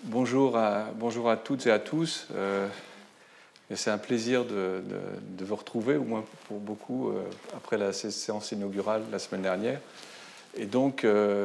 Bonjour à toutes et à tous. C'est un plaisir de vous retrouver, au moins pour beaucoup, après la séance inaugurale la semaine dernière. Et donc,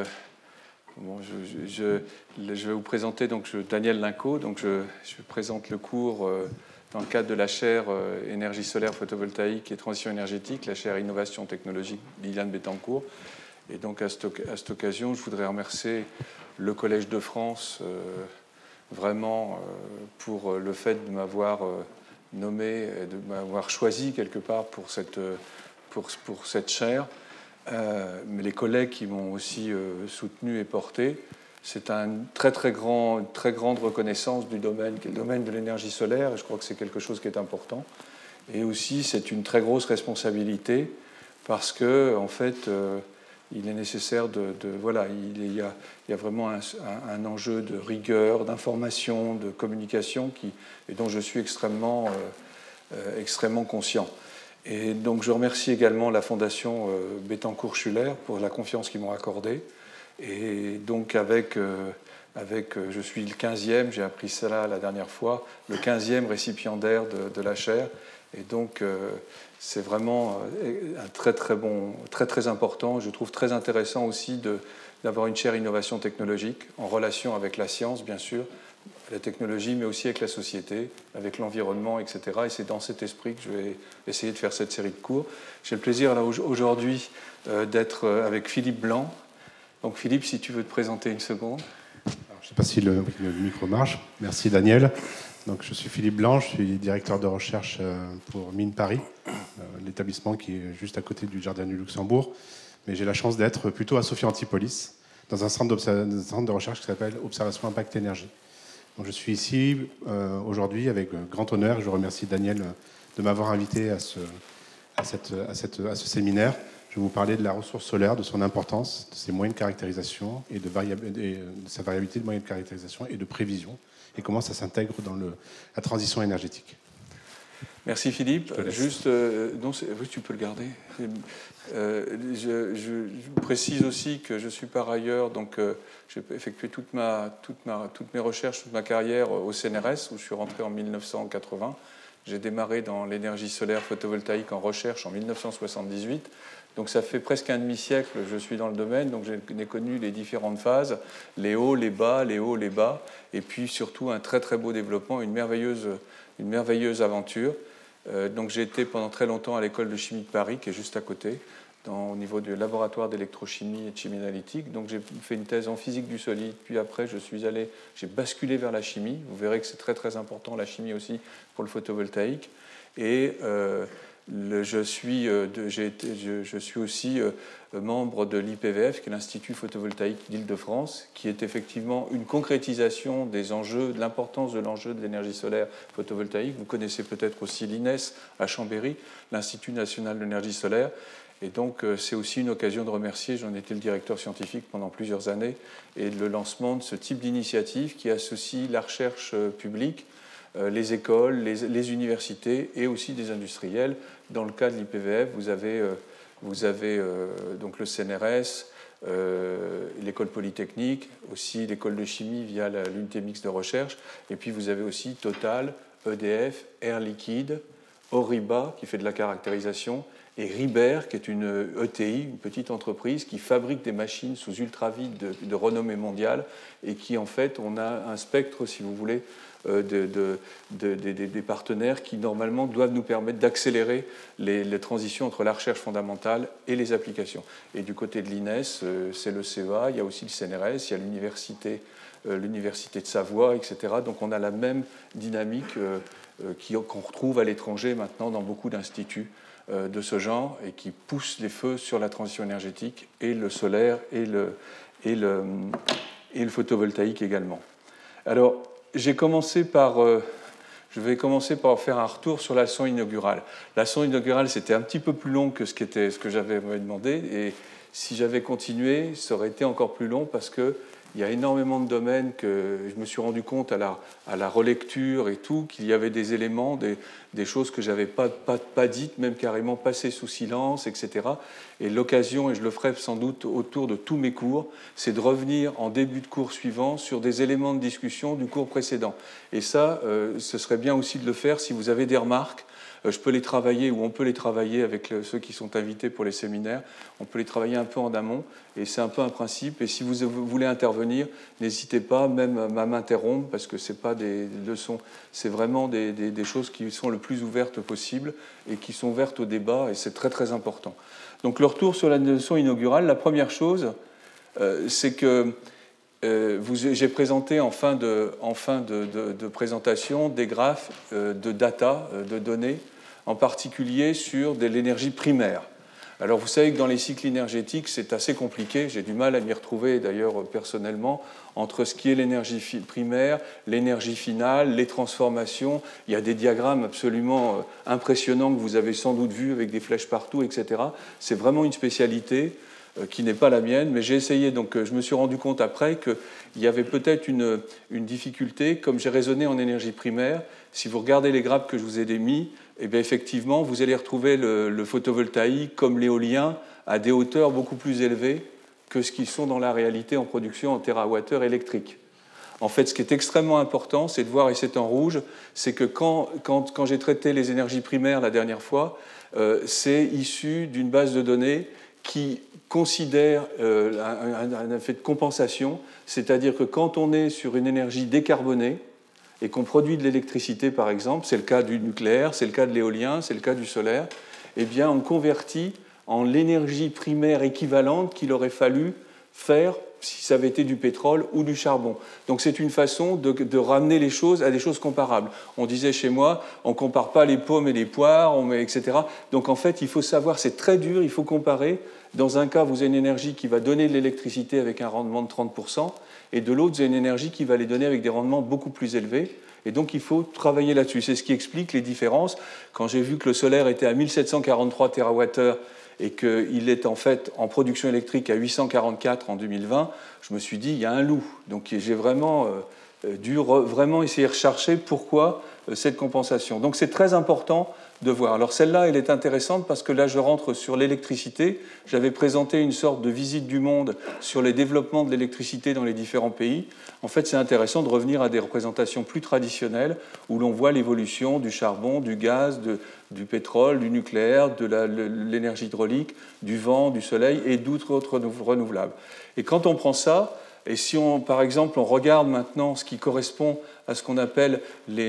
je vais vous présenter Daniel Linco. Donc, je présente le cours dans le cadre de la chaire énergie solaire photovoltaïque et transition énergétique, la chaire innovation technologique Liliane Bettencourt. Et donc, à cette occasion, je voudrais remercier le Collège de France vraiment pour le fait de m'avoir nommé et de m'avoir choisi quelque part pour cette chaire, mais les collègues qui m'ont aussi soutenu et porté. C'est une très grande reconnaissance du domaine qui est le domaine de l'énergie solaire, et je crois que c'est quelque chose qui est important. Et aussi, c'est une très grosse responsabilité parce que, en fait, il est nécessaire voilà, il y a vraiment un enjeu de rigueur, d'information, de communication et dont je suis extrêmement conscient. Et donc je remercie également la Fondation Bettencourt-Schuller pour la confiance qu'ils m'ont accordée. Et donc je suis le 15e, j'ai appris cela la dernière fois, le 15e récipiendaire de la chaire. Et donc, c'est vraiment très important. Je trouve très intéressant aussi d'avoir une chaire innovation technologique en relation avec la science, bien sûr, la technologie, mais aussi avec la société, avec l'environnement, etc. Et c'est dans cet esprit que je vais essayer de faire cette série de cours. J'ai le plaisir là aujourd'hui d'être avec Philippe Blanc. Donc, Philippe, si tu veux te présenter une seconde. Alors, je ne sais pas si le micro marche. Merci, Daniel. Donc, je suis Philippe Blanc, je suis directeur de recherche pour Mines Paris, l'établissement qui est juste à côté du Jardin du Luxembourg. Mais j'ai la chance d'être plutôt à Sophia Antipolis, dans un centre de recherche qui s'appelle Observation Impact Énergie. Donc, je suis ici aujourd'hui avec grand honneur. Je remercie Daniel de m'avoir invité à ce séminaire. Je vais vous parler de la ressource solaire, de son importance, de ses moyens de caractérisation et de sa variabilité de moyens de caractérisation et de prévision, et comment ça s'intègre dans la transition énergétique. Merci Philippe. Juste, non, oui, tu peux le garder. Je précise aussi que je suis par ailleurs, donc j'ai effectué toutes mes recherches, toute ma carrière au CNRS, où je suis rentré en 1980. J'ai démarré dans l'énergie solaire photovoltaïque en recherche en 1978. Donc ça fait presque un demi-siècle que je suis dans le domaine, donc j'ai connu les différentes phases, les hauts, les bas, les hauts, les bas, et puis surtout un très beau développement, une merveilleuse aventure. Donc j'ai été pendant très longtemps à l'école de chimie de Paris, qui est juste à côté, au niveau du laboratoire d'électrochimie et de chimie analytique. Donc j'ai fait une thèse en physique du solide, puis après j'ai basculé vers la chimie. Vous verrez que c'est très important, la chimie aussi, pour le photovoltaïque. Et je suis aussi membre de l'IPVF, qui est l'Institut photovoltaïque d'Île-de-France, qui est effectivement une concrétisation des enjeux, de l'importance de l'enjeu de l'énergie solaire photovoltaïque. Vous connaissez peut-être aussi l'INES à Chambéry, l'Institut national de l'énergie solaire. Et donc, c'est aussi une occasion de remercier, j'en étais le directeur scientifique pendant plusieurs années, et le lancement de ce type d'initiative qui associe la recherche publique, les écoles, les universités et aussi des industriels. Dans le cas de l'IPVF, vous avez donc le CNRS, l'école polytechnique, aussi l'école de chimie via l'unité mixte de recherche, et puis vous avez aussi Total, EDF, Air Liquide, Oriba qui fait de la caractérisation, et Ribert qui est une ETI, une petite entreprise qui fabrique des machines sous ultravide de renommée mondiale, et qui en fait, on a un spectre, si vous voulez, des partenaires qui normalement doivent nous permettre d'accélérer les transitions entre la recherche fondamentale et les applications. Et du côté de l'INES, c'est le CEA, il y a aussi le CNRS, il y a l'université de Savoie, etc. Donc on a la même dynamique qu'on retrouve à l'étranger maintenant dans beaucoup d'instituts de ce genre, et qui pousse les feux sur la transition énergétique et le solaire et le photovoltaïque également. Alors, je vais commencer par faire un retour sur la leçon inaugurale. La leçon inaugurale, c'était un petit peu plus long que ce que j'avais demandé, et si j'avais continué, ça aurait été encore plus long parce qu'il il y a énormément de domaines que je me suis rendu compte à la relecture et tout, qu'il y avait des éléments, des choses que je n'avais pas dites, même carrément passées sous silence, etc. Et l'occasion, et je le ferai sans doute autour de tous mes cours, c'est de revenir en début de cours suivant sur des éléments de discussion du cours précédent. Et ça, ce serait bien aussi de le faire si vous avez des remarques. Je peux les travailler, ou on peut les travailler avec ceux qui sont invités pour les séminaires. On peut les travailler un peu en amont, et c'est un peu un principe. Et si vous voulez intervenir, n'hésitez pas même à m'interrompre, parce que ce n'est pas des leçons, c'est vraiment des choses qui sont le plus ouvertes possible, et qui sont ouvertes au débat, et c'est très très important. Donc le retour sur la leçon inaugurale, la première chose, c'est que j'ai présenté en fin de présentation des graphes de data, de données, en particulier sur de l'énergie primaire. Alors vous savez que dans les cycles énergétiques, c'est assez compliqué, j'ai du mal à m'y retrouver d'ailleurs personnellement, entre ce qui est l'énergie primaire, l'énergie finale, les transformations. Il y a des diagrammes absolument impressionnants que vous avez sans doute vus avec des flèches partout, etc. C'est vraiment une spécialité qui n'est pas la mienne, mais j'ai essayé, donc je me suis rendu compte après qu'il y avait peut-être une difficulté, comme j'ai raisonné en énergie primaire. Si vous regardez les graphes que je vous ai mis, eh bien effectivement, vous allez retrouver le photovoltaïque comme l'éolien à des hauteurs beaucoup plus élevées que ce qu'ils sont dans la réalité en production en térawattheure électrique. En fait, ce qui est extrêmement important, c'est de voir, et c'est en rouge, c'est que quand j'ai traité les énergies primaires la dernière fois, c'est issu d'une base de données qui considère un effet de compensation, c'est-à-dire que quand on est sur une énergie décarbonée et qu'on produit de l'électricité, par exemple, c'est le cas du nucléaire, c'est le cas de l'éolien, c'est le cas du solaire, eh bien on convertit en l'énergie primaire équivalente qu'il aurait fallu faire si ça avait été du pétrole ou du charbon. Donc c'est une façon de ramener les choses à des choses comparables. On disait chez moi, on ne compare pas les pommes et les poires, etc. Donc en fait, il faut savoir, c'est très dur, il faut comparer. Dans un cas, vous avez une énergie qui va donner de l'électricité avec un rendement de 30%, et de l'autre, vous avez une énergie qui va les donner avec des rendements beaucoup plus élevés. Et donc il faut travailler là-dessus. C'est ce qui explique les différences. Quand j'ai vu que le solaire était à 1743 TWh, et qu'il est en fait en production électrique à 844 en 2020, je me suis dit, il y a un loup. Donc j'ai vraiment dû essayer de rechercher pourquoi cette compensation. Donc c'est très important de voir. Alors celle-là, elle est intéressante parce que là, je rentre sur l'électricité. J'avais présenté une sorte de visite du monde sur les développements de l'électricité dans les différents pays. En fait, c'est intéressant de revenir à des représentations plus traditionnelles où l'on voit l'évolution du charbon, du gaz, du pétrole, du nucléaire, de l'énergie hydraulique, du vent, du soleil et d'autres autres renouvelables. Et quand on prend ça, et si par exemple, on regarde maintenant ce qui correspond à ce qu'on appelle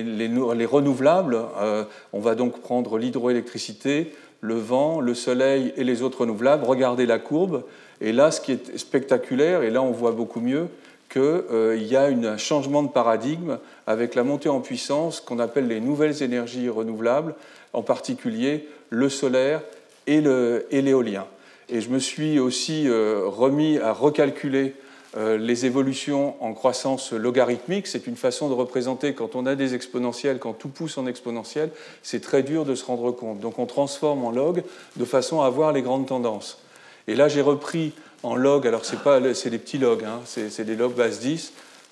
les renouvelables, on va donc prendre l'hydroélectricité, le vent, le soleil et les autres renouvelables, regardez la courbe, et là, ce qui est spectaculaire, et là on voit beaucoup mieux, qu'il y a un changement de paradigme avec la montée en puissance qu'on appelle les nouvelles énergies renouvelables, en particulier le solaire et l'éolien. Et je me suis aussi remis à recalculer les évolutions en croissance logarithmique. C'est une façon de représenter quand on a des exponentielles, quand tout pousse en exponentielle, c'est très dur de se rendre compte. Donc on transforme en log de façon à voir les grandes tendances. Et là j'ai repris en log, alors c'est des petits logs, hein, c'est des logs base 10,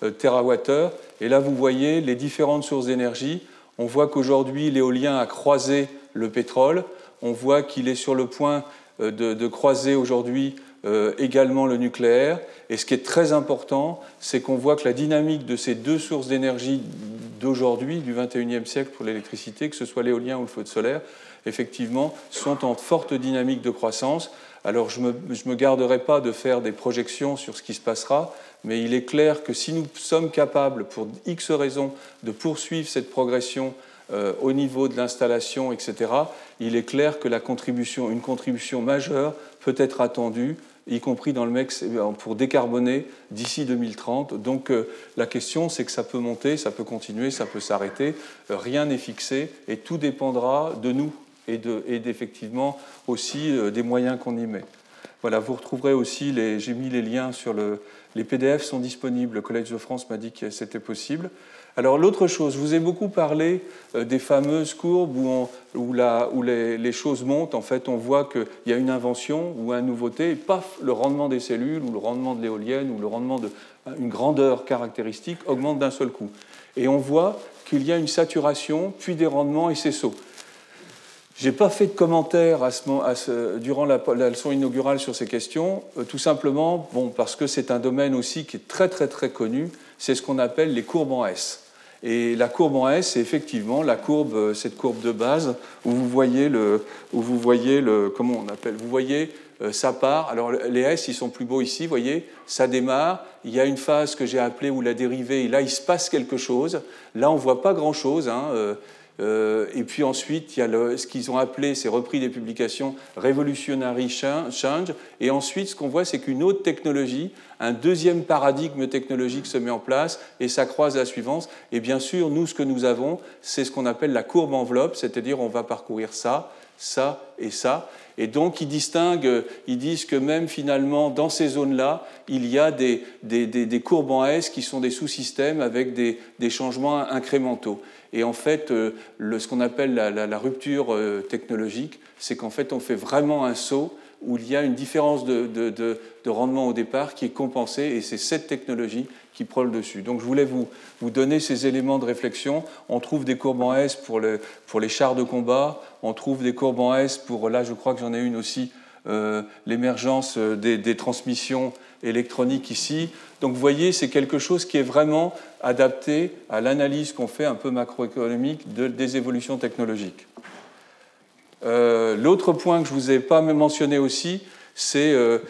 TWh, et là vous voyez les différentes sources d'énergie. On voit qu'aujourd'hui l'éolien a croisé le pétrole, on voit qu'il est sur le point de croiser aujourd'hui également le nucléaire. Et ce qui est très important, c'est qu'on voit que la dynamique de ces deux sources d'énergie d'aujourd'hui, du XXIe siècle pour l'électricité, que ce soit l'éolien ou le feu de solaire, effectivement, sont en forte dynamique de croissance. Alors je me garderai pas de faire des projections sur ce qui se passera, mais il est clair que si nous sommes capables, pour X raisons, de poursuivre cette progression au niveau de l'installation, etc., il est clair que une contribution majeure peut être attendue, y compris dans le MEX, pour décarboner d'ici 2030. Donc la question, c'est que ça peut monter, ça peut continuer, ça peut s'arrêter. Rien n'est fixé et tout dépendra de nous et d'effectivement aussi des moyens qu'on y met. Voilà, vous retrouverez aussi, j'ai mis les liens sur les PDF sont disponibles. Le Collège de France m'a dit que c'était possible. Alors l'autre chose, je vous ai beaucoup parlé des fameuses courbes où les choses montent. En fait, on voit qu'il y a une invention ou une nouveauté, et paf, le rendement des cellules, ou le rendement de l'éolienne, ou le rendement d'une grandeur caractéristique augmente d'un seul coup. Et on voit qu'il y a une saturation, puis des rendements et ces sauts. Je n'ai pas fait de commentaires durant la leçon inaugurale sur ces questions, tout simplement parce que c'est un domaine aussi qui est très très très connu, c'est ce qu'on appelle les courbes en S. Et la courbe en S, c'est effectivement cette courbe de base où vous voyez comment on appelle, vous voyez ça part. Alors les S, ils sont plus beaux ici, vous voyez, ça démarre, il y a une phase que j'ai appelée où la dérivée, et là il se passe quelque chose. Là on ne voit pas grand-chose, et puis ensuite, il y a ce qu'ils ont appelé, c'est repris des publications, Revolutionary Change. Et ensuite, ce qu'on voit, c'est qu'une autre technologie, un deuxième paradigme technologique se met en place et ça croise la suivante. Et bien sûr, nous, ce que nous avons, c'est ce qu'on appelle la courbe enveloppe, c'est-à-dire on va parcourir ça, ça et ça. Et donc, ils disent que même finalement, dans ces zones-là, il y a des courbes en S qui sont des sous-systèmes avec des changements incrémentaux. Et en fait, ce qu'on appelle la rupture technologique, c'est qu'en fait, on fait vraiment un saut où il y a une différence de rendement au départ qui est compensée, et c'est cette technologie qui prend le dessus. Donc, je voulais vous donner ces éléments de réflexion. On trouve des courbes en S pour les chars de combat, on trouve des courbes en S pour, là, je crois que j'en ai une aussi, l'émergence des transmissions électroniques ici. Donc vous voyez, c'est quelque chose qui est vraiment adapté à l'analyse qu'on fait un peu macroéconomique des évolutions technologiques. L'autre point que je ne vous ai pas mentionné aussi, c'est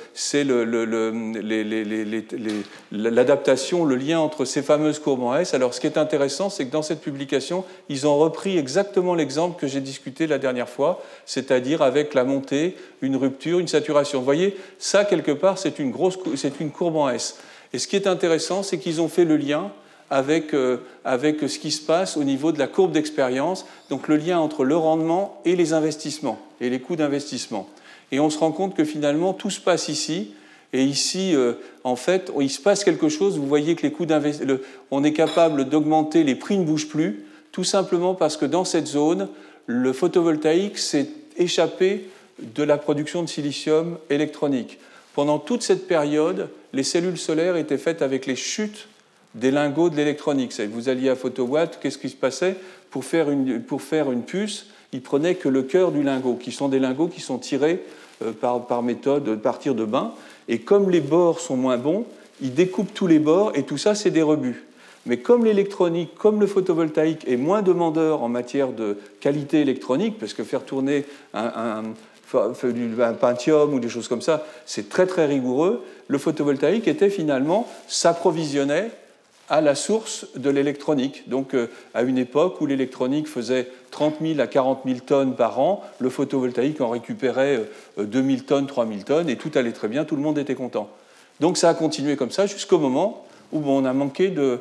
l'adaptation, le lien entre ces fameuses courbes en S. Alors ce qui est intéressant, c'est que dans cette publication, ils ont repris exactement l'exemple que j'ai discuté la dernière fois, c'est-à-dire avec la montée, une rupture, une saturation. Vous voyez, ça, quelque part, c'est une courbe en S. Et ce qui est intéressant, c'est qu'ils ont fait le lien avec ce qui se passe au niveau de la courbe d'expérience, donc le lien entre le rendement et les investissements, et les coûts d'investissement. Et on se rend compte que finalement, tout se passe ici. Et ici, en fait, il se passe quelque chose. Vous voyez que les coûts d'investissement, on est capable d'augmenter, les prix ne bougent plus, tout simplement parce que dans cette zone, le photovoltaïque s'est échappé de la production de silicium électronique. Pendant toute cette période, les cellules solaires étaient faites avec les chutes des lingots de l'électronique. Vous alliez à Photowatt, qu'est-ce qui se passait ? Pour faire une puce, ils prenaient que le cœur du lingot, qui sont des lingots qui sont tirés par méthode de partir de bain. Et comme les bords sont moins bons, ils découpent tous les bords, et tout ça, c'est des rebuts. Mais comme l'électronique, comme le photovoltaïque est moins demandeur en matière de qualité électronique, parce que faire tourner un Pentium ou des choses comme ça, c'est très très rigoureux, le photovoltaïque s'approvisionnait à la source de l'électronique. Donc, à une époque où l'électronique faisait 30 000 à 40 000 tonnes par an, le photovoltaïque en récupérait 2 000 tonnes, 3 000 tonnes, et tout allait très bien, tout le monde était content. Donc, ça a continué comme ça jusqu'au moment où on a manqué de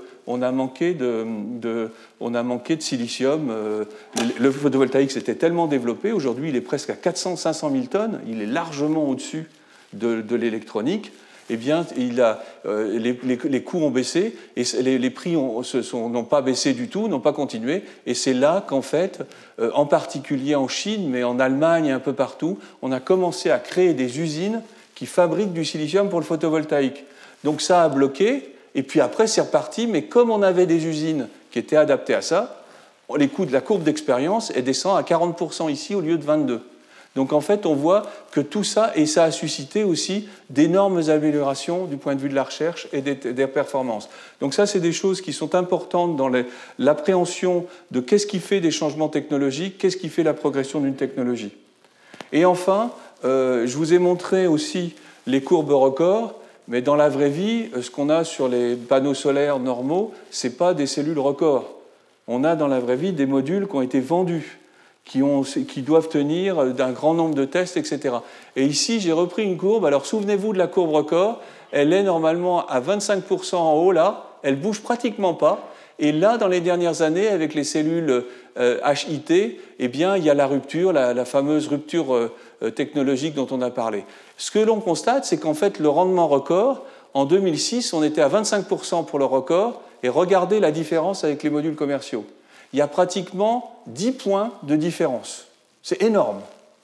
silicium. Le photovoltaïque s'était tellement développé, aujourd'hui il est presque à 400-500 000 tonnes, il est largement au-dessus de l'électronique. Eh bien, les coûts ont baissé et les prix n'ont pas baissé du tout, n'ont pas continué. Et c'est là qu'en fait, en particulier en Chine, mais en Allemagne et un peu partout, on a commencé à créer des usines qui fabriquent du silicium pour le photovoltaïque. Donc ça a bloqué, et puis après c'est reparti, mais comme on avait des usines qui étaient adaptées à ça, les coûts de la courbe d'expérience descendent à 40% ici au lieu de 22%. Donc en fait, on voit que tout ça, et ça a suscité aussi d'énormes améliorations du point de vue de la recherche et des performances. Donc ça, c'est des choses qui sont importantes dans l'appréhension de qu'est-ce qui fait des changements technologiques, qu'est-ce qui fait la progression d'une technologie. Et enfin, je vous ai montré aussi les courbes records, mais dans la vraie vie, ce qu'on a sur les panneaux solaires normaux, ce n'est pas des cellules records. On a dans la vraie vie des modules qui ont été vendus, qui doivent tenir d'un grand nombre de tests, etc. Et ici, j'ai repris une courbe. Alors, souvenez-vous de la courbe record. Elle est normalement à 25% en haut, là. Elle ne bouge pratiquement pas. Et là, dans les dernières années, avec les cellules HIT, eh bien, il y a la rupture, la fameuse rupture technologique dont on a parlé. Ce que l'on constate, c'est qu'en fait, le rendement record, en 2006, on était à 25% pour le record, et regardez la différence avec les modules commerciaux. Il y a pratiquement 10 points de différence. C'est énorme.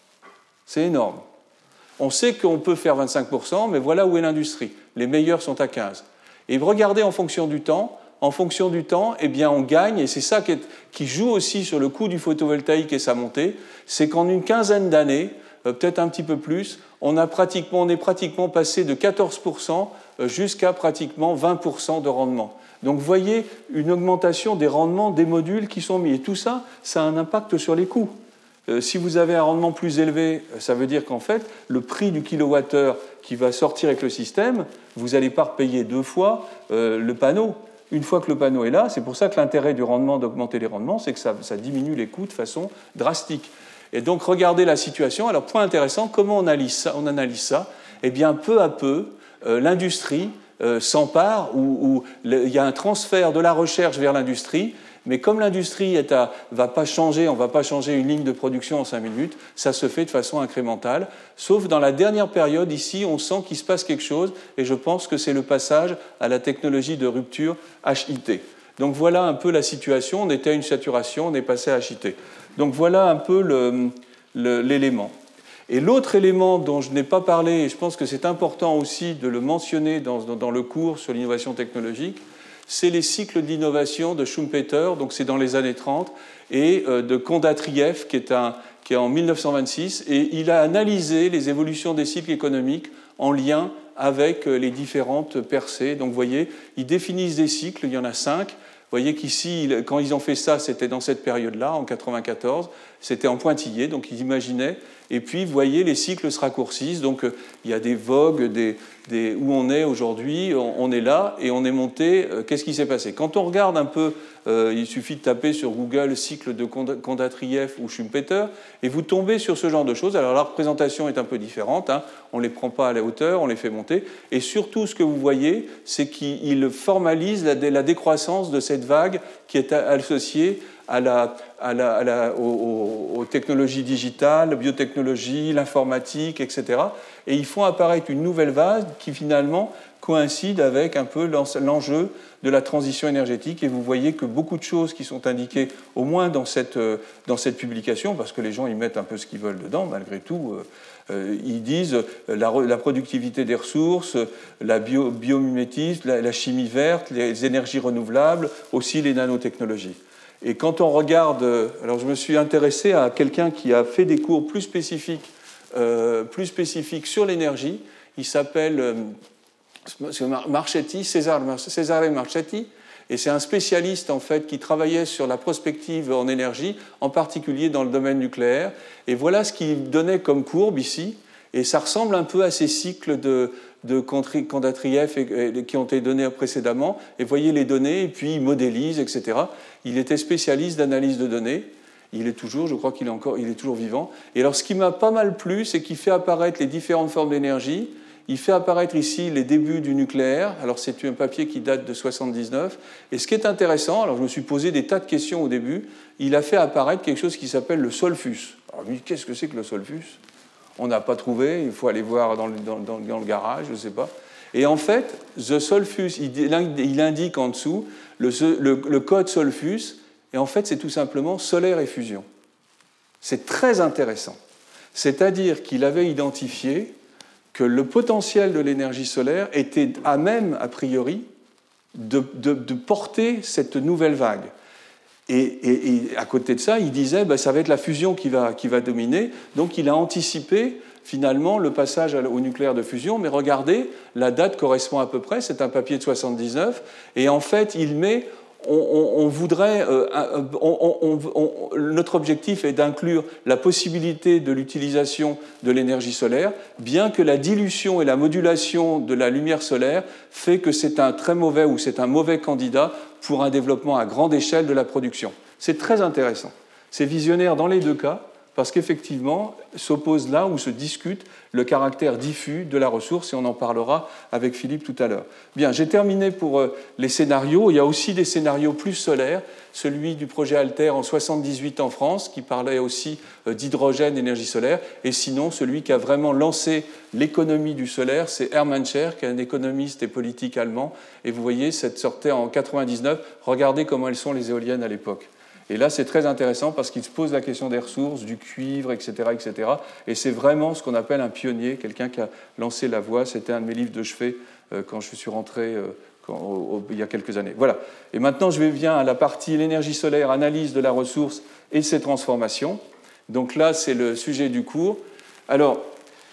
C'est énorme. On sait qu'on peut faire 25%, mais voilà où est l'industrie. Les meilleurs sont à 15%. Et regardez en fonction du temps. En fonction du temps, eh bien, on gagne, et c'est ça qui joue aussi sur le coût du photovoltaïque et sa montée, c'est qu'en une quinzaine d'années, peut-être un petit peu plus, on est pratiquement passé de 14% jusqu'à pratiquement 20% de rendement. Donc vous voyez une augmentation des rendements des modules qui sont mis. Et tout ça, ça a un impact sur les coûts. Si vous avez un rendement plus élevé, ça veut dire qu'en fait, le prix du kilowattheure qui va sortir avec le système, vous n'allez pas repayer 2 fois le panneau. Une fois que le panneau est là, c'est pour ça que l'intérêt du rendement, d'augmenter les rendements, c'est que ça diminue les coûts de façon drastique. Et donc, regardez la situation. Alors, point intéressant, comment on analyse ça Eh bien, peu à peu, l'industrie s'empare, ou il y a un transfert de la recherche vers l'industrie, mais comme l'industrie va pas changer, on ne va pas changer une ligne de production en 5 minutes, ça se fait de façon incrémentale. Sauf dans la dernière période, ici, on sent qu'il se passe quelque chose, et je pense que c'est le passage à la technologie de rupture HIT. Donc voilà un peu la situation. On était à une saturation, on est passé à HIT. Donc voilà un peu l'élément. Et l'autre élément dont je n'ai pas parlé, et je pense que c'est important aussi de le mentionner dans le cours sur l'innovation technologique, c'est les cycles d'innovation de Schumpeter, donc c'est dans les années 30, et de Kondatriev, qui est en 1926, et il a analysé les évolutions des cycles économiques en lien avec les différentes percées. Donc vous voyez, ils définissent des cycles, il y en a 5. Vous voyez qu'ici, quand ils ont fait ça, c'était dans cette période-là, en 1994, c'était en pointillé, donc ils imaginaient. Et puis, vous voyez, les cycles se raccourcissent. Donc, il y a des vogues, où on est aujourd'hui, on est là, et on est monté. Qu'est-ce qui s'est passé? Quand on regarde un peu, il suffit de taper sur Google cycle de Kondatriev ou Schumpeter, et vous tombez sur ce genre de choses. Alors, la représentation est un peu différente. Hein. On ne les prend pas à la hauteur, on les fait monter. Et surtout, ce que vous voyez, c'est qu'il formalise la décroissance de cette vague qui est associée aux technologies digitales, biotechnologie, l'informatique, etc. Et ils font apparaître une nouvelle vague qui finalement coïncide avec un peu l'enjeu de la transition énergétique. Et vous voyez que beaucoup de choses qui sont indiquées, au moins dans cette publication, parce que les gens y mettent un peu ce qu'ils veulent dedans, malgré tout, ils disent la productivité des ressources, la biomimétisme, la chimie verte, les énergies renouvelables, aussi les nanotechnologies. Et quand on regarde, alors je me suis intéressé à quelqu'un qui a fait des cours plus spécifiques sur l'énergie. Il s'appelle Marchetti, Cesare Marchetti, et c'est un spécialiste en fait qui travaillait sur la prospective en énergie, en particulier dans le domaine nucléaire. Et voilà ce qu'il donnait comme courbe ici, et ça ressemble un peu à ces cycles de Kondatriev qui ont été donnés précédemment, et voyez les données, et puis il modélise, etc. Il était spécialiste d'analyse de données, il est toujours, je crois qu'il est toujours vivant. Et alors ce qui m'a pas mal plu, c'est qu'il fait apparaître les différentes formes d'énergie, il fait apparaître ici les débuts du nucléaire, alors c'est un papier qui date de 1979, et ce qui est intéressant, alors je me suis posé des tas de questions au début, il a fait apparaître quelque chose qui s'appelle le solfus. Alors lui, qu'est-ce que c'est que le solfus? On n'a pas trouvé, il faut aller voir dans le garage, je ne sais pas. Et en fait, the solfus, il indique en dessous le code solfus, et en fait, c'est tout simplement solaire et fusion. C'est très intéressant. C'est-à-dire qu'il avait identifié que le potentiel de l'énergie solaire était à même, a priori, de porter cette nouvelle vague. Et à côté de ça, il disait ça va être la fusion qui va dominer. Donc il a anticipé finalement le passage au nucléaire de fusion. Mais regardez, la date correspond à peu près, c'est un papier de 79. Et en fait, il met... notre objectif est d'inclure la possibilité de l'utilisation de l'énergie solaire, bien que la dilution et la modulation de la lumière solaire fait que c'est un très mauvais ou c'est un mauvais candidat pour un développement à grande échelle de la production. C'est très intéressant. C'est visionnaire dans les deux cas. parce qu'effectivement, s'oppose là où se discute le caractère diffus de la ressource, et on en parlera avec Philippe tout à l'heure. Bien, j'ai terminé pour les scénarios. Il y a aussi des scénarios plus solaires, celui du projet Altair en 1978 en France, qui parlait aussi d'hydrogène, d'énergie solaire, et sinon, celui qui a vraiment lancé l'économie du solaire, c'est Hermann Scher, qui est un économiste et politique allemand, et vous voyez, cette sortait en 1999. Regardez comment elles sont les éoliennes à l'époque. Et là, c'est très intéressant parce qu'il se pose la question des ressources, du cuivre, etc., etc. Et c'est vraiment ce qu'on appelle un pionnier, quelqu'un qui a lancé la voie. C'était un de mes livres de chevet quand je suis rentré il y a quelques années. Voilà. Et maintenant, je viens à la partie l'énergie solaire, analyse de la ressource et ses transformations. Donc là, c'est le sujet du cours. Alors,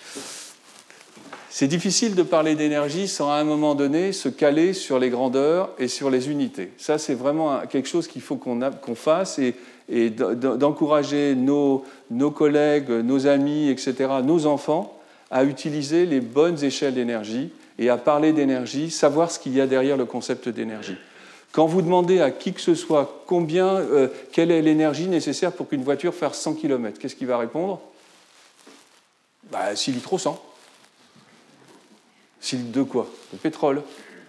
c'est difficile de parler d'énergie sans, à un moment donné, se caler sur les grandeurs et sur les unités. Ça, c'est vraiment quelque chose qu'il faut qu'on fasse et d'encourager nos collègues, nos amis, etc., nos enfants, à utiliser les bonnes échelles d'énergie et à parler d'énergie, savoir ce qu'il y a derrière le concept d'énergie. Quand vous demandez à qui que ce soit quelle est l'énergie nécessaire pour qu'une voiture fasse 100 km, qu'est-ce qu'il va répondre ? 6 litres au 100. 6 litres de quoi ? De pétrole.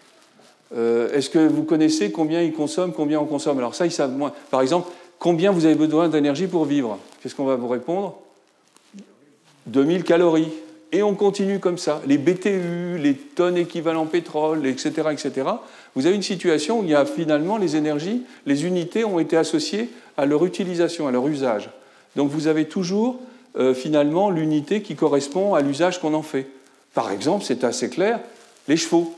Est-ce que vous connaissez combien ils consomment, combien on consomme ? Alors ça, ils savent moins. Par exemple, combien vous avez besoin d'énergie pour vivre ? Qu'est-ce qu'on va vous répondre ? 2000 calories. Et on continue comme ça. Les BTU, les tonnes équivalent pétrole, etc., etc. Vous avez une situation où il y a finalement les énergies, les unités ont été associées à leur utilisation, à leur usage. Donc vous avez toujours finalement l'unité qui correspond à l'usage qu'on en fait. Par exemple, c'est assez clair, les chevaux.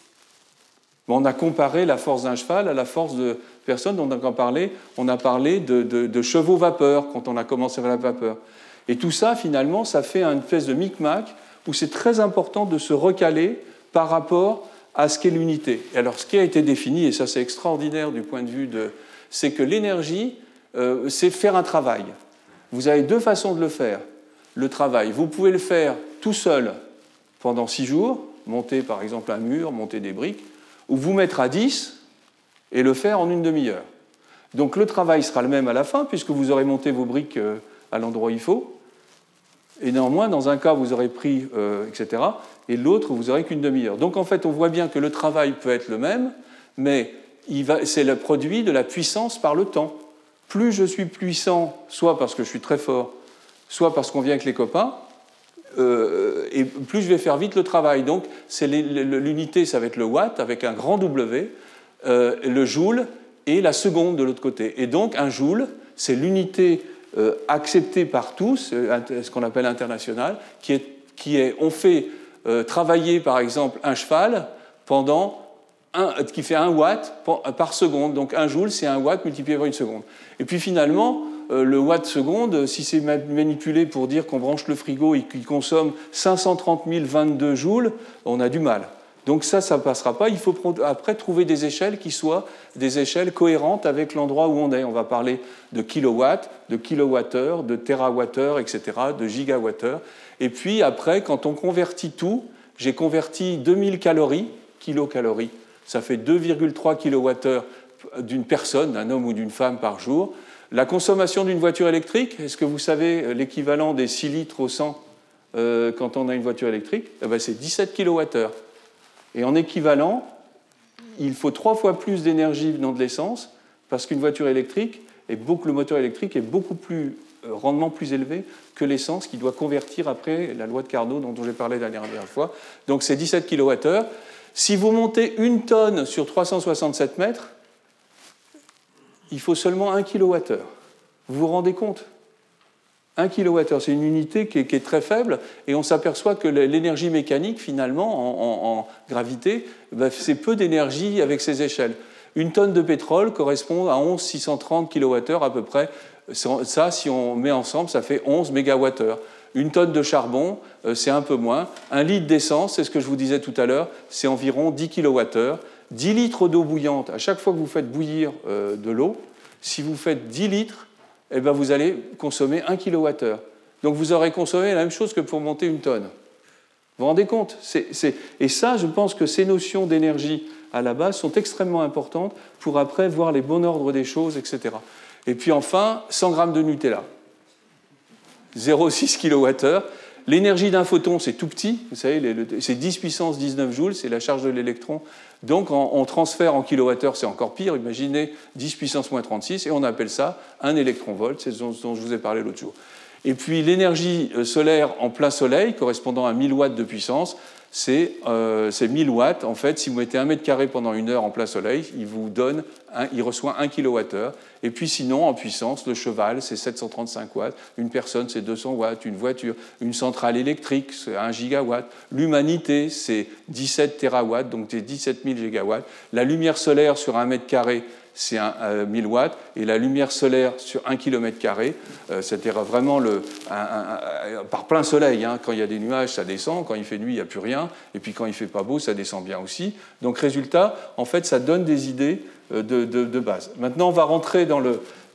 On a comparé la force d'un cheval à la force de personnes. On a parlé de chevaux vapeur quand on a commencé avec la vapeur. Et tout ça, finalement, ça fait une espèce de micmac où c'est très important de se recaler par rapport à ce qu'est l'unité. Et alors, ce qui a été défini, et ça c'est extraordinaire du point de vue c'est que l'énergie, c'est faire un travail. Vous avez deux façons de le faire, le travail. Vous pouvez le faire tout seul pendant 6 jours, monter par exemple un mur, monter des briques, ou vous mettre à 10 et le faire en une demi-heure. Donc le travail sera le même à la fin, puisque vous aurez monté vos briques à l'endroit où il faut, et néanmoins, dans un cas, vous aurez pris, etc., et l'autre, vous n'aurez qu'une demi-heure. Donc en fait, on voit bien que le travail peut être le même, mais c'est le produit de la puissance par le temps. Plus je suis puissant, soit parce que je suis très fort, soit parce qu'on vient avec les copains, et plus je vais faire vite le travail. Donc l'unité, ça va être le watt avec un grand W, le joule et la seconde de l'autre côté. Et donc un joule, c'est l'unité acceptée par tous, ce qu'on appelle international, on fait travailler par exemple un cheval qui fait 1 watt par seconde. Donc 1 joule, c'est 1 watt multiplié par une seconde. Et puis finalement, le watt seconde, si c'est manipulé pour dire qu'on branche le frigo et qu'il consomme 530 022 joules, on a du mal. Donc ça ne passera pas. Il faut après trouver des échelles qui soient des échelles cohérentes avec l'endroit où on est. On va parler de kilowatts, de kilowattheures, de térawattheures, etc., de gigawattheures. Et puis après, quand on convertit tout, j'ai converti 2000 calories, kilocalories, ça fait 2,3 kilowattheures d'une personne, d'un homme ou d'une femme par jour. La consommation d'une voiture électrique, est-ce que vous savez l'équivalent des 6 litres au 100 quand on a une voiture électrique ? C'est 17 kilowattheures. Et en équivalent, il faut 3 fois plus d'énergie venant de l'essence, parce qu'une voiture électrique, le moteur électrique est beaucoup plus rendement plus élevé que l'essence qui doit convertir après la loi de Carnot dont j'ai parlé la dernière fois. Donc c'est 17 kWh. Si vous montez 1 tonne sur 367 mètres, il faut seulement 1 kWh. Vous vous rendez compte ? 1 kWh, c'est une unité qui est très faible, et on s'aperçoit que l'énergie mécanique, finalement, en gravité, c'est peu d'énergie avec ces échelles. 1 tonne de pétrole correspond à 11 630 kWh à peu près. Ça, si on met ensemble, ça fait 11 MWh. 1 tonne de charbon, c'est un peu moins. 1 litre d'essence, c'est ce que je vous disais tout à l'heure, c'est environ 10 kWh. 10 litres d'eau bouillante, à chaque fois que vous faites bouillir de l'eau, si vous faites 10 litres, eh bien vous allez consommer 1 kWh. Donc vous aurez consommé la même chose que pour monter 1 tonne. Vous vous rendez compte ? Et ça, je pense que ces notions d'énergie à la base sont extrêmement importantes pour après voir les bons ordres des choses, etc. Et puis enfin, 100 grammes de Nutella. 0,6 kWh. L'énergie d'un photon, c'est tout petit, vous savez, c'est 10 puissance 19 joules, c'est la charge de l'électron. Donc on transfère en kilowattheure, c'est encore pire, imaginez 10 puissance moins 36, et on appelle ça un électronvolt, c'est ce dont je vous ai parlé l'autre jour. Et puis l'énergie solaire en plein soleil, correspondant à 1000 watts de puissance, c'est 1000 watts. En fait, si vous mettez 1 mètre carré pendant 1 heure en plein soleil, il reçoit 1 kWh. Et puis sinon, en puissance, le cheval, c'est 735 watts. Une personne, c'est 200 watts. Une voiture, une centrale électrique, c'est 1 gigawatt. L'humanité, c'est 17 térawatts, donc c'est 17 000 gigawatts. La lumière solaire sur 1 mètre carré, c'est 1000 watts, et la lumière solaire sur 1 km carré, c'est-à-dire vraiment par plein soleil, hein, quand il y a des nuages, ça descend, quand il fait nuit, il n'y a plus rien, et puis quand il ne fait pas beau, ça descend bien aussi. Donc résultat, en fait, ça donne des idées de base. Maintenant, on va rentrer dans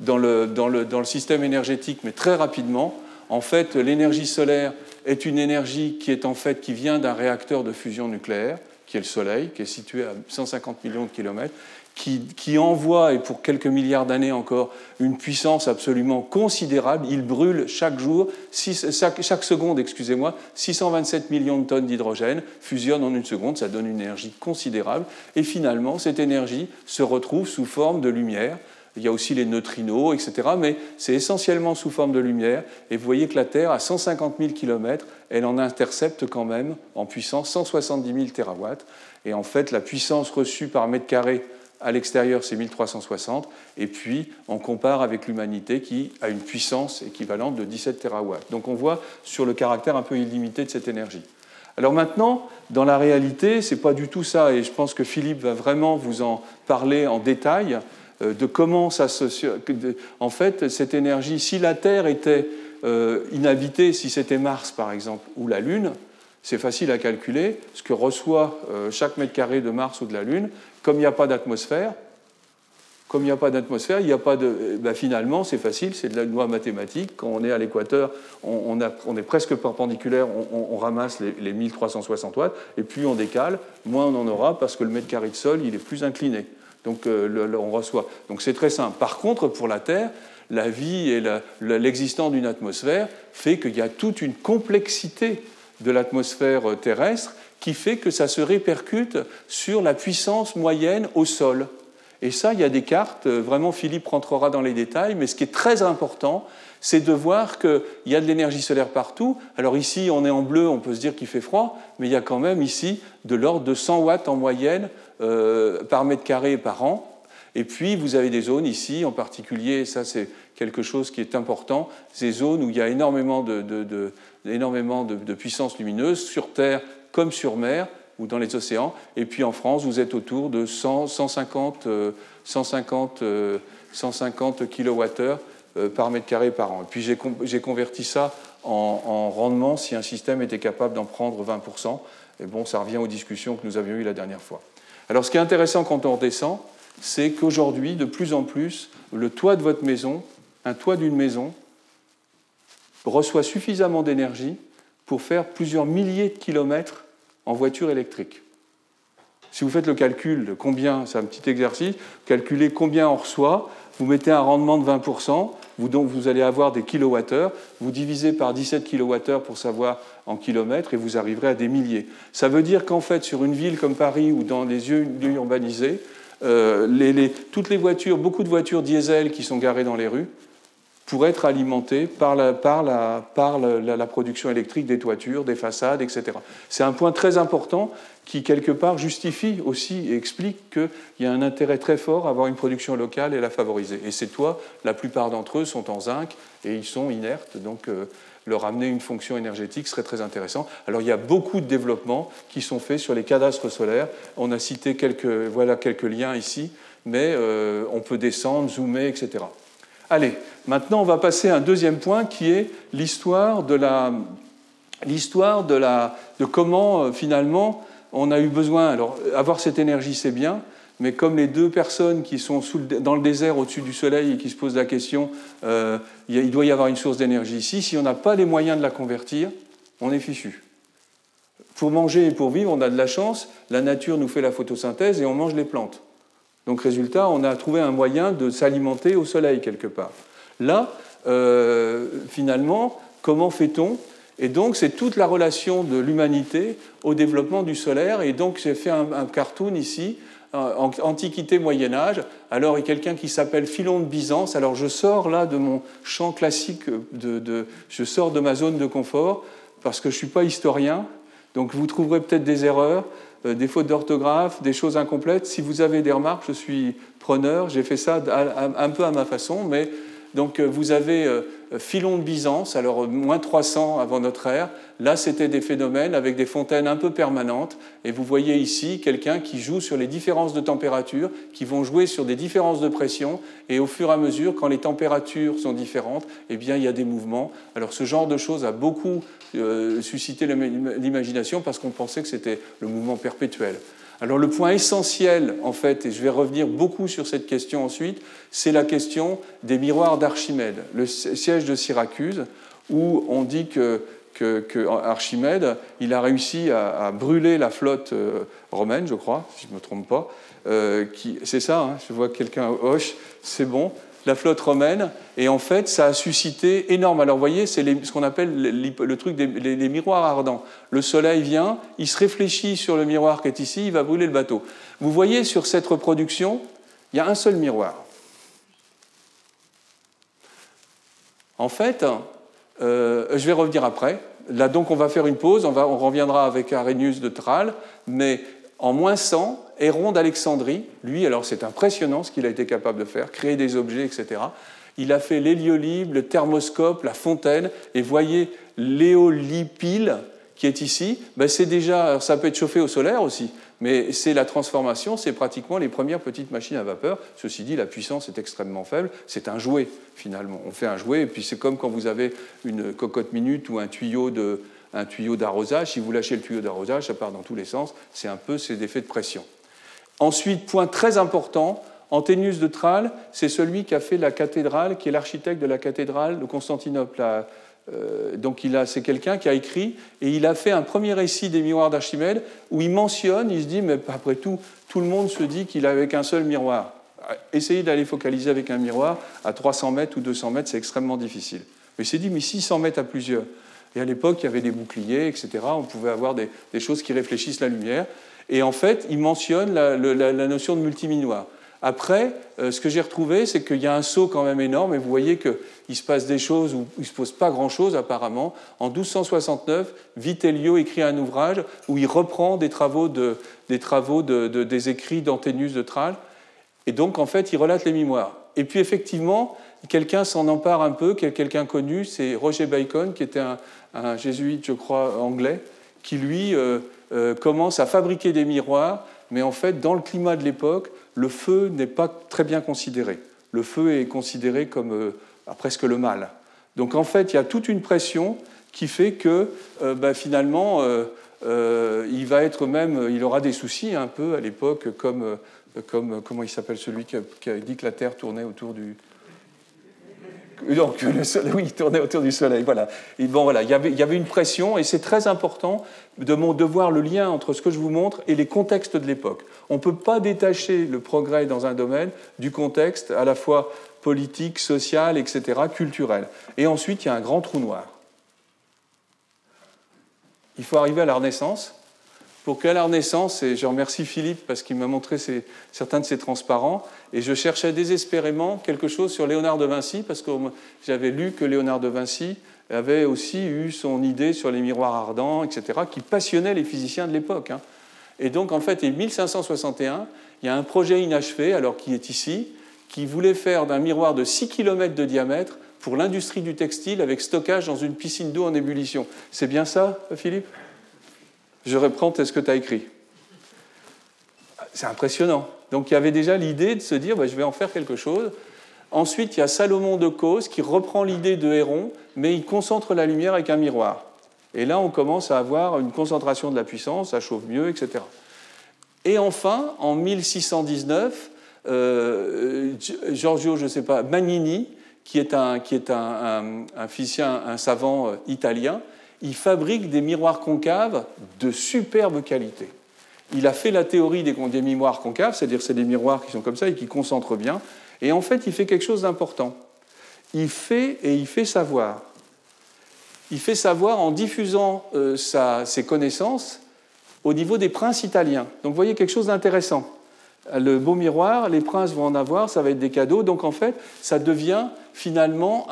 le système énergétique, mais très rapidement. En fait, l'énergie solaire est une énergie qui vient d'un réacteur de fusion nucléaire, qui est le Soleil, qui est situé à 150 millions de kilomètres, qui envoie, et pour quelques milliards d'années encore, une puissance absolument considérable. Il brûle chaque seconde, 627 millions de tonnes d'hydrogène, fusionne en une seconde, ça donne une énergie considérable. Et finalement, cette énergie se retrouve sous forme de lumière. Il y a aussi les neutrinos, etc. Mais c'est essentiellement sous forme de lumière. Et vous voyez que la Terre, à 150 000 km, elle en intercepte quand même, en puissance, 170 000 térawatts. Et en fait, la puissance reçue par mètre carré à l'extérieur, c'est 1360. Et puis, on compare avec l'humanité qui a une puissance équivalente de 17 térawatts. Donc, on voit sur le caractère un peu illimité de cette énergie. Alors maintenant, dans la réalité, ce n'est pas du tout ça. Et je pense que Philippe va vraiment vous en parler en détail de comment ça se... En fait, cette énergie, si la Terre était inhabitée, si c'était Mars, par exemple, ou la Lune, c'est facile à calculer ce que reçoit chaque mètre carré de Mars ou de la Lune. Comme il n'y a pas d'atmosphère, finalement, c'est facile, c'est de la loi mathématique. Quand on est à l'équateur, on est presque perpendiculaire, on ramasse les 1360 watts, et plus on décale, moins on en aura, parce que le mètre carré de sol, il est plus incliné. Donc on reçoit. Donc c'est très simple. Par contre, pour la Terre, la vie et l'existence d'une atmosphère fait qu'il y a toute une complexité de l'atmosphère terrestre qui fait que ça se répercute sur la puissance moyenne au sol. Et ça, il y a des cartes, vraiment Philippe rentrera dans les détails, mais ce qui est très important, c'est de voir qu'il y a de l'énergie solaire partout. Alors ici, on est en bleu, on peut se dire qu'il fait froid, mais il y a quand même ici de l'ordre de 100 watts en moyenne par mètre carré par an. Et puis, vous avez des zones ici, en particulier, ça c'est quelque chose qui est important, ces zones où il y a énormément de puissance lumineuse, sur Terre comme sur mer, ou dans les océans. Et puis en France, vous êtes autour de 150 kWh par mètre carré par an. Et puis j'ai converti ça en rendement si un système était capable d'en prendre 20%. Et bon, ça revient aux discussions que nous avions eues la dernière fois. Alors ce qui est intéressant quand on redescend, c'est qu'aujourd'hui, de plus en plus, le toit de votre maison, un toit d'une maison, reçoit suffisamment d'énergie pour faire plusieurs milliers de kilomètres en voiture électrique. Si vous faites le calcul de combien, c'est un petit exercice, calculez combien on reçoit, vous mettez un rendement de 20%, vous allez avoir des kilowattheures, vous divisez par 17 kilowattheures pour savoir en kilomètres et vous arriverez à des milliers. Ça veut dire qu'en fait, sur une ville comme Paris ou dans les lieux urbanisés, toutes les voitures, beaucoup de voitures diesel qui sont garées dans les rues, pour être alimenté par la production électrique des toitures, des façades, etc. C'est un point très important qui, quelque part, justifie aussi et explique qu'il y a un intérêt très fort à avoir une production locale et la favoriser. Et ces toits, la plupart d'entre eux sont en zinc et ils sont inertes, donc leur amener une fonction énergétique serait très intéressant. Alors il y a beaucoup de développements qui sont faits sur les cadastres solaires. On a cité quelques liens ici, mais on peut descendre, zoomer, etc. Allez, maintenant on va passer à un deuxième point qui est l'histoire de comment finalement on a eu besoin. Alors avoir cette énergie c'est bien, mais comme les deux personnes qui sont dans le désert au-dessus du soleil et qui se posent la question, il doit y avoir une source d'énergie ici, si on n'a pas les moyens de la convertir, on est fichu. Pour manger et pour vivre, on a de la chance, la nature nous fait la photosynthèse et on mange les plantes. Donc, résultat, on a trouvé un moyen de s'alimenter au soleil quelque part. Là, finalement, Comment fait-on? Et donc, c'est toute la relation de l'humanité au développement du solaire. Et donc, j'ai fait un cartoon ici, en Antiquité, Moyen-Âge. Alors, il y a quelqu'un qui s'appelle Philon de Byzance. Alors, je sors là de mon champ classique, je sors de ma zone de confort, parce que je ne suis pas historien. Donc, vous trouverez peut-être des erreurs, des fautes d'orthographe, des choses incomplètes. Si vous avez des remarques, je suis preneur. J'ai fait ça un peu à ma façon, mais... Donc vous avez Philon de Byzance, alors moins 300 avant notre ère. Là, c'était des phénomènes avec des fontaines un peu permanentes. Et vous voyez ici quelqu'un qui joue sur les différences de température, qui vont jouer sur des différences de pression. Et au fur et à mesure, quand les températures sont différentes, eh bien, il y a des mouvements. Alors ce genre de choses a beaucoup suscité l'imagination parce qu'on pensait que c'était le mouvement perpétuel. Alors le point essentiel, en fait, et je vais revenir beaucoup sur cette question ensuite, c'est la question des miroirs d'Archimède, le siège de Syracuse, où on dit que Archimède, il a réussi à brûler la flotte romaine, je crois, si je ne me trompe pas. C'est ça, hein, je vois quelqu'un hoche, c'est bon. La flotte romaine, et en fait, ça a suscité énorme. Alors, vous voyez, c'est ce qu'on appelle le truc des miroirs ardents. Le soleil vient, il se réfléchit sur le miroir qui est ici, il va brûler le bateau. Vous voyez, sur cette reproduction, il y a un seul miroir. En fait, je vais revenir après. Là, donc, on va faire une pause, on reviendra avec Arrhenius de Tralles, mais en moins 100, Héron d'Alexandrie, lui, alors c'est impressionnant ce qu'il a été capable de faire, créer des objets, etc. Il a fait l'héliolibre, le thermoscope, la fontaine, et voyez l'éolipile qui est ici, ben c'est déjà, ça peut être chauffé au solaire aussi, mais c'est la transformation, c'est pratiquement les premières petites machines à vapeur. Ceci dit, la puissance est extrêmement faible, c'est un jouet finalement. On fait un jouet, et puis c'est comme quand vous avez une cocotte minute ou un tuyau d'arrosage. Si vous lâchez le tuyau d'arrosage, ça part dans tous les sens, c'est un peu ces effets de pression. Ensuite, point très important, Anténius de Tralles, c'est celui qui a fait la cathédrale, qui est l'architecte de la cathédrale de Constantinople. Donc c'est quelqu'un qui a écrit, et il a fait un premier récit des miroirs d'Archimède, où il mentionne, il se dit, mais après tout le monde se dit qu'il n'avait qu'un seul miroir. Essayez d'aller focaliser avec un miroir à 300 mètres ou 200 mètres, c'est extrêmement difficile. Mais il s'est dit, mais 600 mètres à plusieurs. Et à l'époque, il y avait des boucliers, etc. On pouvait avoir des choses qui réfléchissent la lumière. Et en fait, il mentionne la notion de multiminoir. Après, ce que j'ai retrouvé, c'est qu'il y a un saut quand même énorme, et vous voyez qu'il se passe des choses où il ne se pose pas grand-chose apparemment. En 1269, Vitellio écrit un ouvrage où il reprend des écrits d'Anténius de Tralles, et donc en fait, il relate les mémoires. Et puis effectivement, quelqu'un s'en empare un peu, quelqu'un connu, c'est Roger Bacon, qui était un jésuite, je crois, anglais, qui lui commence à fabriquer des miroirs, mais en fait, dans le climat de l'époque, le feu n'est pas très bien considéré. Le feu est considéré comme presque le mal. Donc en fait, il y a toute une pression qui fait que finalement, il aura des soucis un peu à l'époque, comme comment il s'appelle celui qui a dit que la Terre tournait autour du... Donc, oui, il tournait autour du Soleil. Voilà. Et bon, voilà, il y avait une pression, et c'est très important de voir le lien entre ce que je vous montre et les contextes de l'époque. On ne peut pas détacher le progrès dans un domaine du contexte à la fois politique, social, etc., culturel. Et ensuite, il y a un grand trou noir. Il faut arriver à la Renaissance. Pour qu'à la Renaissance, et je remercie Philippe parce qu'il m'a montré certains de ses transparents, et je cherchais désespérément quelque chose sur Léonard de Vinci, parce que j'avais lu que Léonard de Vinci avait aussi eu son idée sur les miroirs ardents, etc., qui passionnait les physiciens de l'époque. Et donc, en fait, en 1561, il y a un projet inachevé, alors qui est ici, qui voulait faire d'un miroir de 6 km de diamètre pour l'industrie du textile avec stockage dans une piscine d'eau en ébullition. C'est bien ça, Philippe ? Je reprends ce que tu as écrit. C'est impressionnant. Donc il y avait déjà l'idée de se dire, je vais en faire quelque chose. Ensuite, il y a Salomon de Causse qui reprend l'idée de Héron, mais il concentre la lumière avec un miroir. Et là, on commence à avoir une concentration de la puissance, ça chauffe mieux, etc. Et enfin, en 1619, Giorgio, je ne sais pas, Magnini, qui est un physicien, un savant italien, il fabrique des miroirs concaves de superbe qualité. Il a fait la théorie des miroirs concaves, c'est-à-dire c'est des miroirs qui sont comme ça et qui concentrent bien. Et en fait, il fait quelque chose d'important. Il fait savoir il fait savoir en diffusant ses connaissances au niveau des princes italiens. Donc vous voyez quelque chose d'intéressant. Le beau miroir, les princes vont en avoir, ça va être des cadeaux. Donc en fait, ça devient finalement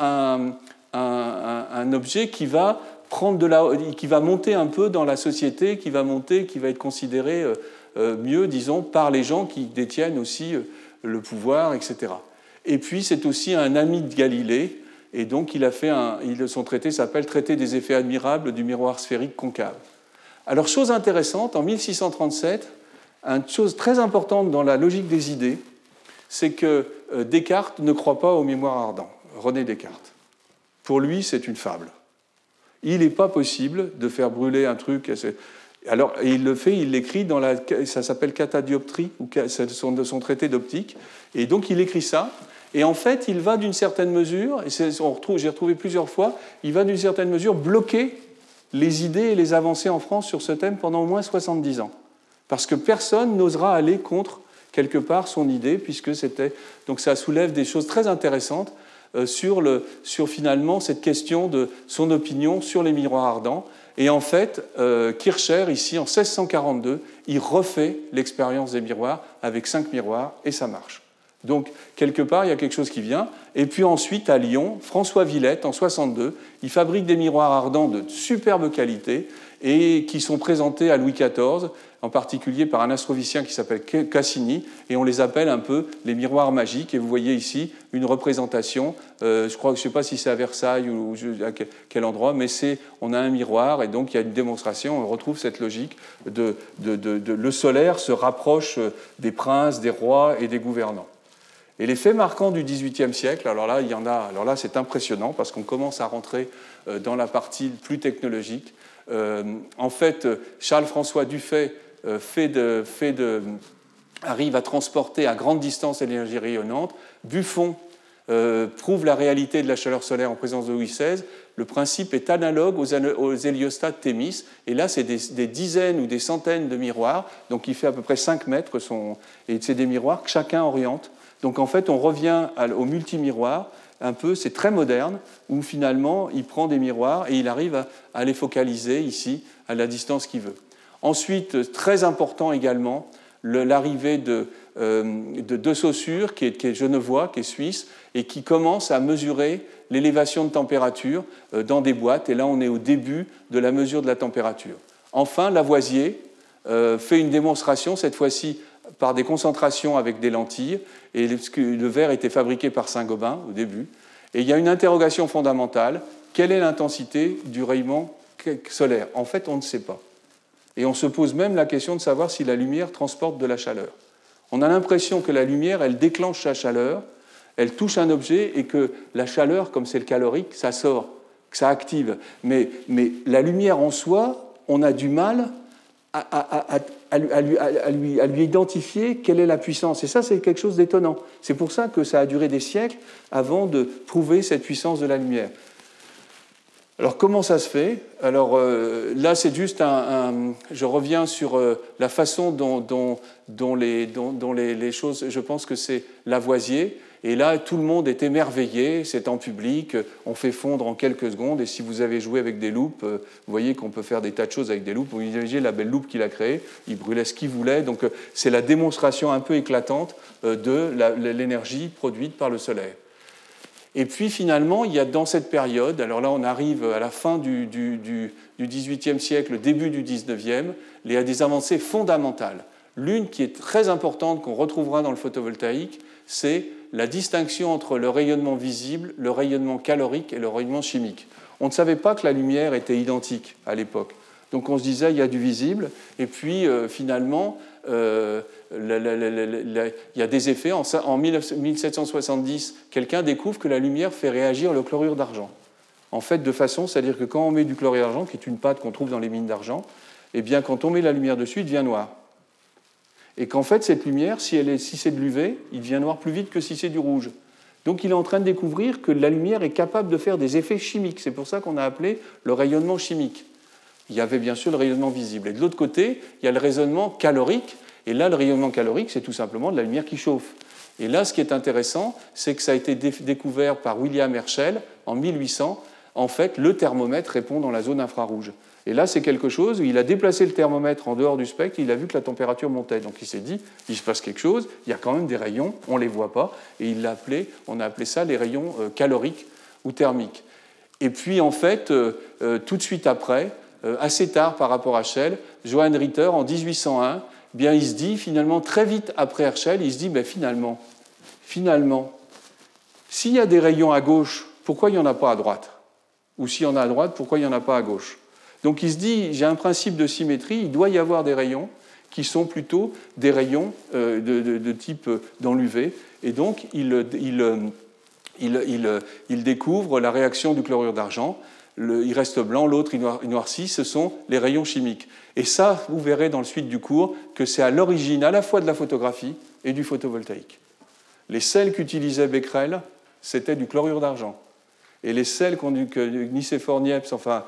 un objet qui va qui va monter un peu dans la société, qui va être considéré mieux, disons, par les gens qui détiennent aussi le pouvoir, etc. Et puis c'est aussi un ami de Galilée, et donc son traité s'appelle Traité des effets admirables du miroir sphérique concave. Alors, chose intéressante, en 1637, une chose très importante dans la logique des idées, c'est que Descartes ne croit pas au miroir ardent, René Descartes. Pour lui, c'est une fable. Il n'est pas possible de faire brûler un truc. Alors, il le fait, il l'écrit ça s'appelle Catadioptrie, ou son traité d'optique, et donc il écrit ça. Et en fait, il va d'une certaine mesure, et j'ai retrouvé plusieurs fois, il va d'une certaine mesure bloquer les idées et les avancées en France sur ce thème pendant au moins 70 ans. Parce que personne n'osera aller contre, quelque part, son idée, puisque c'était... Donc ça soulève des choses très intéressantes sur finalement cette question de son opinion sur les miroirs ardents. Et en fait, Kircher, ici, en 1642, il refait l'expérience des miroirs avec 5 miroirs, et ça marche. Donc, quelque part, il y a quelque chose qui vient. Et puis ensuite, à Lyon, François Villette, en 62, il fabrique des miroirs ardents de superbe qualité et qui sont présentés à Louis XIV, en particulier par un astrovicien qui s'appelle Cassini, et on les appelle un peu les miroirs magiques. Et vous voyez ici une représentation, je ne sais pas si c'est à Versailles ou à quel endroit, mais on a un miroir, et donc il y a une démonstration, on retrouve cette logique le solaire se rapproche des princes, des rois et des gouvernants. Et les faits marquants du XVIIIe siècle, alors là, c'est impressionnant parce qu'on commence à rentrer dans la partie plus technologique. En fait, Charles-François Dufay arrive à transporter à grande distance l'énergie rayonnante. Buffon prouve la réalité de la chaleur solaire en présence de Louis XVI. Le principe est analogue aux héliostats Thémis. Et là, c'est des dizaines ou des centaines de miroirs. Donc, il fait à peu près 5 mètres. Et c'est des miroirs que chacun oriente. Donc en fait, on revient au multimiroir, un peu, c'est très moderne, où finalement, il prend des miroirs et il arrive à les focaliser ici, à la distance qu'il veut. Ensuite, très important également, l'arrivée de Saussure, qui est genevois, qui est suisse, et qui commence à mesurer l'élévation de température dans des boîtes. Et là, on est au début de la mesure de la température. Enfin, Lavoisier fait une démonstration, cette fois-ci, par des concentrations avec des lentilles, et le verre était fabriqué par Saint-Gobain au début. Et il y a une interrogation fondamentale, quelle est l'intensité du rayonnement solaire? En fait, on ne sait pas. Et on se pose même la question de savoir si la lumière transporte de la chaleur. On a l'impression que la lumière, elle déclenche la chaleur, elle touche un objet, et que la chaleur, comme c'est le calorique, ça sort, que ça active. Mais la lumière en soi, on a du mal à lui identifier quelle est la puissance. Et ça, c'est quelque chose d'étonnant. C'est pour ça que ça a duré des siècles avant de prouver cette puissance de la lumière. Alors, comment ça se fait? Alors, là, c'est juste je reviens sur la façon dont les choses... Je pense que c'est Lavoisier. Et là, tout le monde est émerveillé, c'est en public, on fait fondre en quelques secondes, et si vous avez joué avec des loupes, vous voyez qu'on peut faire des tas de choses avec des loupes. Vous imaginez la belle loupe qu'il a créée, il brûlait ce qu'il voulait, donc c'est la démonstration un peu éclatante de l'énergie produite par le soleil. Et puis finalement, il y a dans cette période, alors là on arrive à la fin du XVIIIe siècle, début du XIXe, il y a des avancées fondamentales. L'une qui est très importante, qu'on retrouvera dans le photovoltaïque, c'est la distinction entre le rayonnement visible, le rayonnement calorique et le rayonnement chimique. On ne savait pas que la lumière était identique à l'époque. Donc on se disait, il y a du visible, et puis finalement, il y a des effets. En 1770, quelqu'un découvre que la lumière fait réagir le chlorure d'argent. En fait, de façon, c'est-à-dire que quand on met du chlorure d'argent, qui est une pâte qu'on trouve dans les mines d'argent, eh bien, quand on met la lumière dessus, il devient noir. Et qu'en fait, cette lumière, si c'est de l'UV, il devient noir plus vite que si c'est du rouge. Donc il est en train de découvrir que la lumière est capable de faire des effets chimiques. C'est pour ça qu'on a appelé le rayonnement chimique. Il y avait bien sûr le rayonnement visible. Et de l'autre côté, il y a le rayonnement calorique. Et là, le rayonnement calorique, c'est tout simplement de la lumière qui chauffe. Et là, ce qui est intéressant, c'est que ça a été découvert par William Herschel en 1800 en fait, le thermomètre répond dans la zone infrarouge. Et là, c'est quelque chose où il a déplacé le thermomètre en dehors du spectre, et il a vu que la température montait. Donc il s'est dit, il se passe quelque chose, il y a quand même des rayons, on ne les voit pas, et on a appelé ça les rayons caloriques ou thermiques. Et puis, en fait, tout de suite après, assez tard par rapport à Herschel, Johann Ritter, en 1801, bien, il se dit, finalement, très vite après Herschel, il se dit, ben, finalement, s'il y a des rayons à gauche, pourquoi il n'y en a pas à droite? Ou s'il y en a à droite, pourquoi il n'y en a pas à gauche? Donc il se dit, j'ai un principe de symétrie, il doit y avoir des rayons qui sont plutôt des rayons de type dans l'UV. Et donc il découvre la réaction du chlorure d'argent. Il reste blanc, l'autre il noircit, ce sont les rayons chimiques. Et ça, vous verrez dans le suite du cours que c'est à l'origine à la fois de la photographie et du photovoltaïque. Les sels qu'utilisait Becquerel, c'était du chlorure d'argent. Et les sels que Nicéphore Niepce, enfin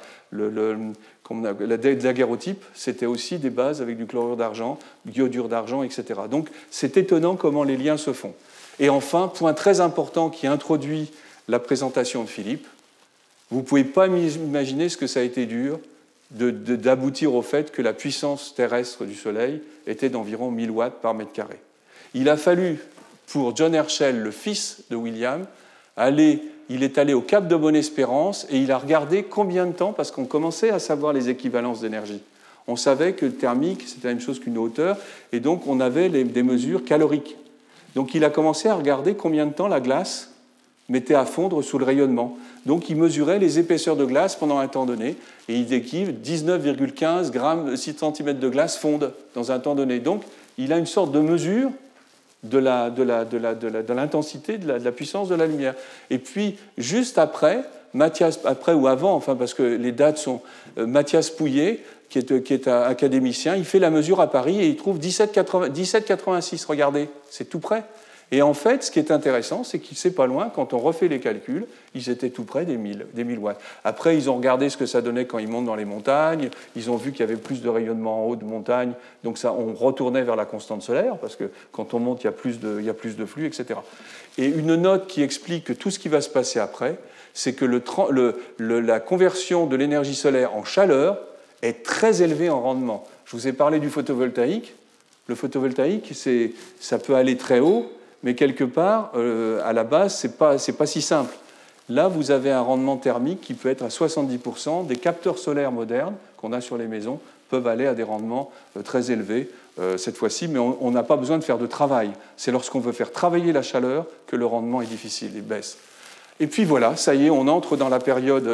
la daguerreotype, c'était aussi des bases avec du chlorure d'argent, du iodure d'argent, etc. Donc c'est étonnant comment les liens se font. Et enfin, point très important qui introduit la présentation de Philippe, vous ne pouvez pas imaginer ce que ça a été dur d'aboutir au fait que la puissance terrestre du Soleil était d'environ 1000 watts par mètre carré. Il a fallu, pour John Herschel, le fils de William, il est allé au Cap de Bonne-Espérance et il a regardé combien de temps, parce qu'on commençait à savoir les équivalences d'énergie. On savait que le thermique, c'était la même chose qu'une hauteur, et donc on avait des mesures caloriques. Donc il a commencé à regarder combien de temps la glace mettait à fondre sous le rayonnement. Donc il mesurait les épaisseurs de glace pendant un temps donné, et il décrive 19,15 grammes, 6 cm de glace fondent dans un temps donné. Donc il a une sorte de mesure de l'intensité, de la puissance de la lumière. Et puis, juste après ou avant, enfin, parce que les dates sont Mathias Pouillet, qui est un académicien, il fait la mesure à Paris et il trouve 17,86. Regardez, c'est tout près. Et en fait, ce qui est intéressant, c'est qu'il c'est pas loin, quand on refait les calculs, ils étaient tout près des 1000 watts. Après, ils ont regardé ce que ça donnait quand ils montent dans les montagnes, ils ont vu qu'il y avait plus de rayonnement en haut de montagne, donc ça, on retournait vers la constante solaire, parce que quand on monte, il y a plus de flux, etc. Et une note qui explique que tout ce qui va se passer après, c'est que la conversion de l'énergie solaire en chaleur est très élevée en rendement. Je vous ai parlé du photovoltaïque. Le photovoltaïque, ça peut aller très haut, mais quelque part, à la base, ce n'est pas si simple. Là, vous avez un rendement thermique qui peut être à 70%. Des capteurs solaires modernes qu'on a sur les maisons peuvent aller à des rendements très élevés cette fois-ci, mais on n'a pas besoin de faire de travail. C'est lorsqu'on veut faire travailler la chaleur que le rendement est difficile, il baisse. Et puis voilà, ça y est, on entre dans la période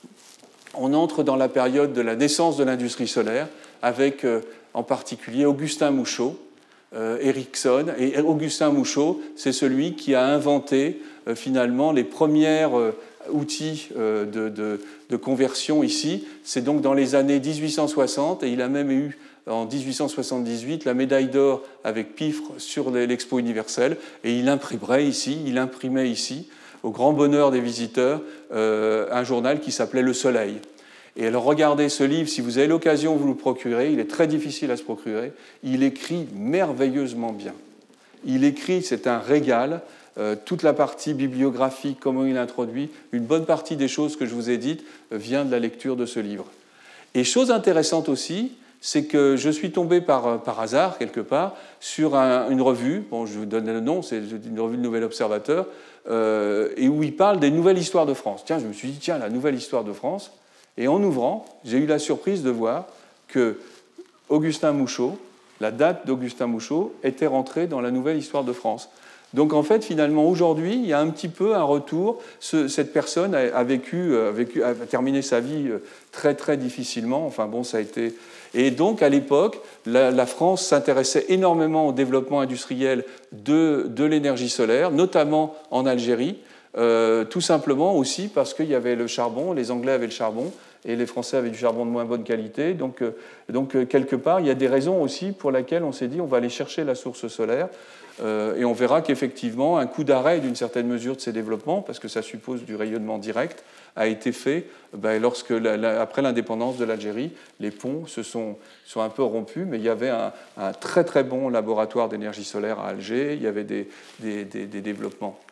de la naissance de l'industrie solaire, avec en particulier Augustin Mouchot, Ericsson. Et Augustin Mouchot, c'est celui qui a inventé finalement les premiers outils de conversion ici. C'est donc dans les années 1860, et il a même eu en 1878 la médaille d'or avec Piffre sur l'Expo universelle, et il imprimait ici, au grand bonheur des visiteurs, un journal qui s'appelait Le Soleil. Et alors regardez ce livre, si vous avez l'occasion, vous le procurez, il est très difficile à se procurer, il écrit merveilleusement bien. Il écrit, c'est un régal, toute la partie bibliographique, comment il introduit, une bonne partie des choses que je vous ai dites vient de la lecture de ce livre. Et chose intéressante aussi, c'est que je suis tombé par hasard, quelque part, sur une revue, bon, je vous donne le nom, c'est une revue de Nouvel Observateur, et où il parle des nouvelles histoires de France. Tiens, je me suis dit, tiens, la nouvelle histoire de France. Et en ouvrant, j'ai eu la surprise de voir que Augustin Mouchot, la date d'Augustin Mouchot, était rentrée dans la nouvelle histoire de France. Donc en fait, finalement, aujourd'hui, il y a un petit peu un retour. Cette personne a terminé sa vie très très difficilement. Enfin bon, ça a été. Et donc à l'époque, la France s'intéressait énormément au développement industriel de l'énergie solaire, notamment en Algérie. Tout simplement aussi parce qu'il y avait le charbon, les Anglais avaient le charbon et les Français avaient du charbon de moins bonne qualité. Donc quelque part, il y a des raisons aussi pour lesquelles on s'est dit on va aller chercher la source solaire et on verra qu'effectivement un coup d'arrêt d'une certaine mesure de ces développements, parce que ça suppose du rayonnement direct, a été fait lorsque, après l'indépendance de l'Algérie, les ponts sont un peu rompus, mais il y avait un très très bon laboratoire d'énergie solaire à Alger, il y avait des développements.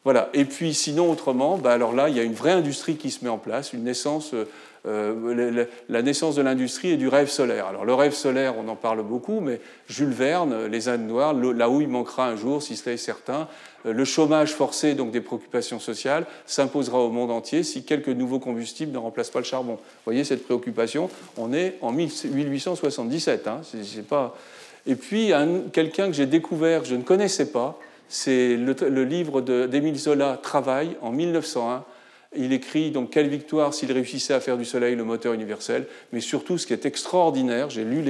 Voilà. Et puis sinon, autrement, alors là, il y a une vraie industrie qui se met en place, une naissance, la naissance de l'industrie et du rêve solaire. Alors le rêve solaire, on en parle beaucoup, mais Jules Verne, Les Indes noires, là où il manquera un jour, si cela est certain, le chômage forcé, donc des préoccupations sociales, s'imposera au monde entier si quelques nouveaux combustibles ne remplacent pas le charbon. Vous voyez cette préoccupation, on est en 1877, hein, c'est pas... Et puis quelqu'un que j'ai découvert, que je ne connaissais pas, c'est le livre d'Émile Zola, Travail, en 1901. Il écrit donc quelle victoire s'il réussissait à faire du soleil le moteur universel, mais surtout ce qui est extraordinaire, j'ai lu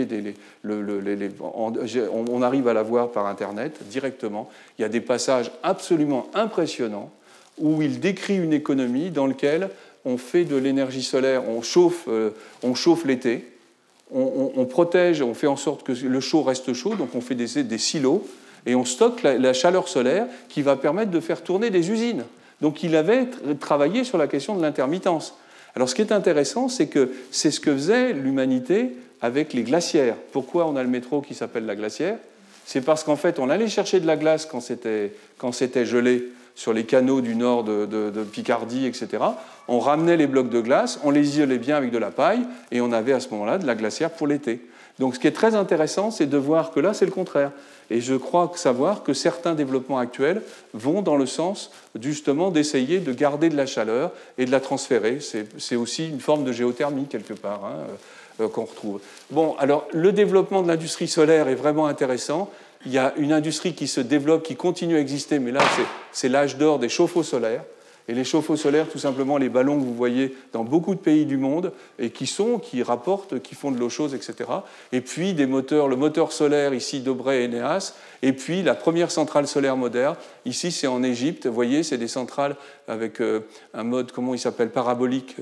on arrive à la voir par Internet directement, il y a des passages absolument impressionnants où il décrit une économie dans laquelle on fait de l'énergie solaire, on chauffe l'été, on protège, on fait en sorte que le chaud reste chaud, donc on fait des silos, et on stocke la chaleur solaire qui va permettre de faire tourner des usines. Donc il avait travaillé sur la question de l'intermittence. Alors ce qui est intéressant, c'est que c'est ce que faisait l'humanité avec les glacières. Pourquoi on a le métro qui s'appelle la glacière? C'est parce qu'en fait, on allait chercher de la glace quand c'était gelé sur les canaux du nord de Picardie, etc. On ramenait les blocs de glace, on les isolait bien avec de la paille, et on avait à ce moment-là de la glacière pour l'été. Donc ce qui est très intéressant, c'est de voir que là, c'est le contraire. Et je crois savoir que certains développements actuels vont dans le sens, justement, d'essayer de garder de la chaleur et de la transférer. C'est aussi une forme de géothermie, quelque part, hein, qu'on retrouve. Bon, alors, le développement de l'industrie solaire est vraiment intéressant. Il y a une industrie qui se développe, qui continue à exister, mais là, c'est l'âge d'or des chauffe-eau solaires. Et les chauffe-eau solaires, tout simplement, les ballons que vous voyez dans beaucoup de pays du monde, et qui rapportent, qui font de l'eau chaude, etc. Et puis le moteur solaire, ici, d'Aubray et Néas, et puis la première centrale solaire moderne, ici, c'est en Égypte. Vous voyez, c'est des centrales avec un mode, comment il s'appelle, parabolique,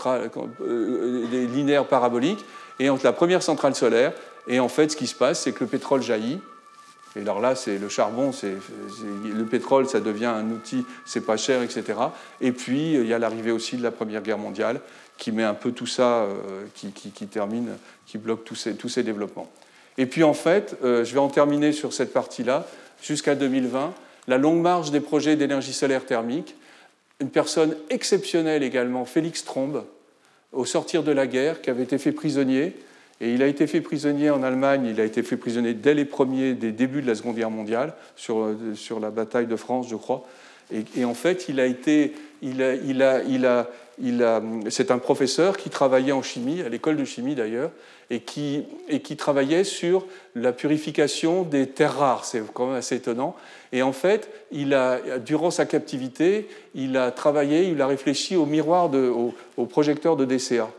des linéaires paraboliques, et entre la première centrale solaire, et en fait, ce qui se passe, c'est que le pétrole jaillit. Et alors là, c'est le charbon, le pétrole, ça devient un outil, c'est pas cher, etc. Et puis, il y a l'arrivée aussi de la Première Guerre mondiale qui met un peu tout ça, qui bloque tous ces développements. Et puis, en fait, je vais en terminer sur cette partie-là, jusqu'à 2020, la longue marche des projets d'énergie solaire thermique. Une personne exceptionnelle également, Félix Trombe, au sortir de la guerre, qui avait été fait prisonnier. Et il a été fait prisonnier en Allemagne, il a été fait prisonnier dès les premiers, des débuts de la Seconde Guerre mondiale, sur la bataille de France, je crois. Et en fait, c'est un professeur qui travaillait en chimie, à l'école de chimie d'ailleurs, et qui travaillait sur la purification des terres rares. C'est quand même assez étonnant. Et en fait, durant sa captivité, il a réfléchi au miroir, au projecteur de DCA.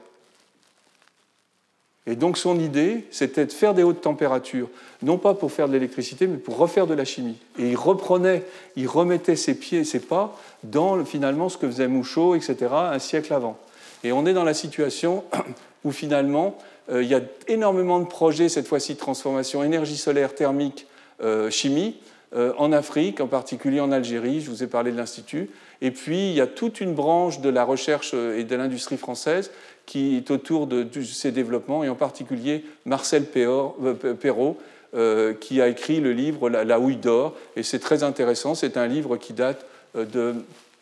Et donc son idée, c'était de faire des hautes températures, non pas pour faire de l'électricité, mais pour refaire de la chimie. Et il remettait ses pieds et ses pas dans finalement ce que faisait Mouchot, etc., un siècle avant. Et on est dans la situation où finalement, il y a énormément de projets, cette fois-ci de transformation énergie solaire, thermique, chimie, en Afrique, en particulier en Algérie, je vous ai parlé de l'Institut. Et puis, il y a toute une branche de la recherche et de l'industrie française qui est autour de ces développements, et en particulier Marcel Perrault, qui a écrit le livre La houille d'or, et c'est très intéressant, c'est un livre qui date de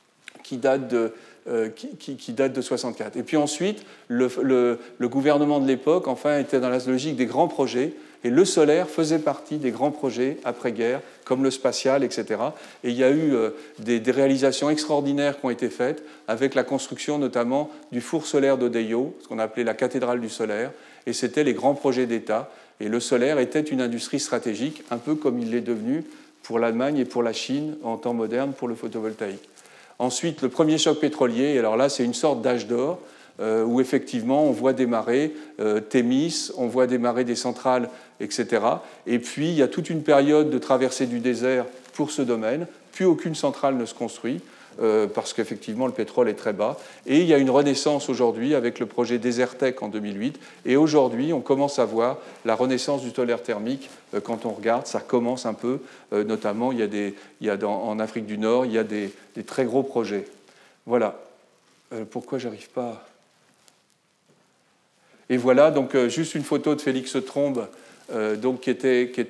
64. Et puis ensuite, le gouvernement de l'époque, enfin, était dans la logique des grands projets, et le solaire faisait partie des grands projets après-guerre, comme le spatial, etc. Et il y a eu des réalisations extraordinaires qui ont été faites, avec la construction notamment du four solaire de Deyo, ce qu'on appelait la cathédrale du solaire, et c'était les grands projets d'État. Et le solaire était une industrie stratégique, un peu comme il l'est devenu pour l'Allemagne et pour la Chine en temps moderne pour le photovoltaïque. Ensuite, le premier choc pétrolier, et alors là, c'est une sorte d'âge d'or, où effectivement on voit démarrer Thémis, on voit démarrer des centrales, etc. Et puis il y a toute une période de traversée du désert pour ce domaine, puis aucune centrale ne se construit, parce qu'effectivement le pétrole est très bas. Et il y a une renaissance aujourd'hui avec le projet Desertec en 2008, et aujourd'hui on commence à voir la renaissance du solaire thermique. Quand on regarde, ça commence un peu, notamment en Afrique du Nord, il y a des très gros projets. Voilà. Pourquoi j'arrive pas... Et voilà, donc juste une photo de Félix Trombe donc qui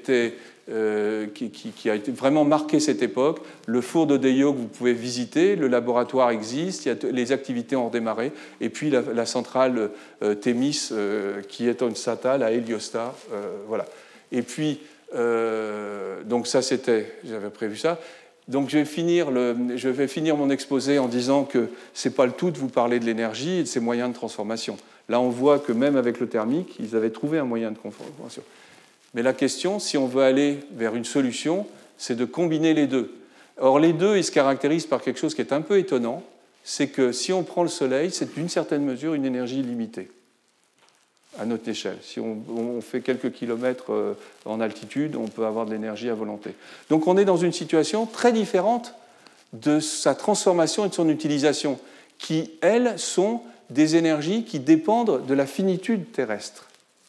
a été vraiment marqué cette époque. Le four de Deyo que vous pouvez visiter, le laboratoire existe, les activités ont redémarré, et puis la centrale Thémis, qui est une centrale à Héliostat. Voilà. Et puis, donc ça j'avais prévu ça. Donc je vais finir mon exposé en disant que ce n'est pas le tout de vous parler de l'énergie et de ses moyens de transformation. Là, on voit que même avec le thermique, ils avaient trouvé un moyen de transformation. Mais la question, si on veut aller vers une solution, c'est de combiner les deux. Or, les deux, ils se caractérisent par quelque chose qui est un peu étonnant, c'est que si on prend le Soleil, c'est d'une certaine mesure une énergie limitée à notre échelle. Si on fait quelques kilomètres en altitude, on peut avoir de l'énergie à volonté. Donc on est dans une situation très différente de sa transformation et de son utilisation, qui, elles, sont des énergies qui dépendent de la finitude terrestre.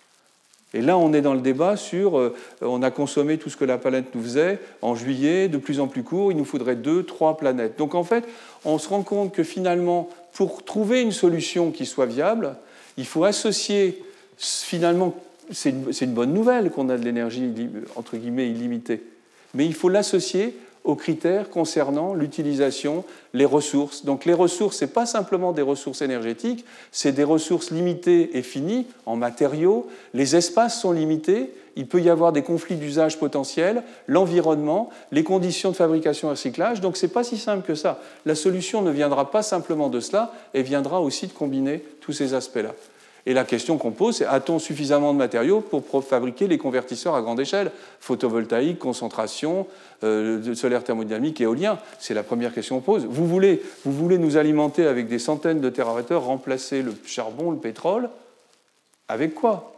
Et là, on est dans le débat sur on a consommé tout ce que la planète nous faisait en juillet, de plus en plus court, il nous faudrait 2, 3 planètes. Donc en fait, on se rend compte que finalement, pour trouver une solution qui soit viable, il faut associer, finalement, c'est une bonne nouvelle qu'on a de l'énergie entre guillemets illimitée, mais il faut l'associer aux critères concernant l'utilisation, les ressources. Donc les ressources, ce n'est pas simplement des ressources énergétiques, c'est des ressources limitées et finies en matériaux. Les espaces sont limités, il peut y avoir des conflits d'usage potentiels, l'environnement, les conditions de fabrication et recyclage. Donc ce n'est pas si simple que ça. La solution ne viendra pas simplement de cela, elle viendra aussi de combiner tous ces aspects-là. Et la question qu'on pose, c'est a-t-on suffisamment de matériaux pour fabriquer les convertisseurs à grande échelle, photovoltaïque, concentration, solaire thermodynamique, éolien? C'est la première question qu'on pose. Vous voulez nous alimenter avec des centaines de térawattheures, remplacer le charbon, le pétrole? Avec quoi?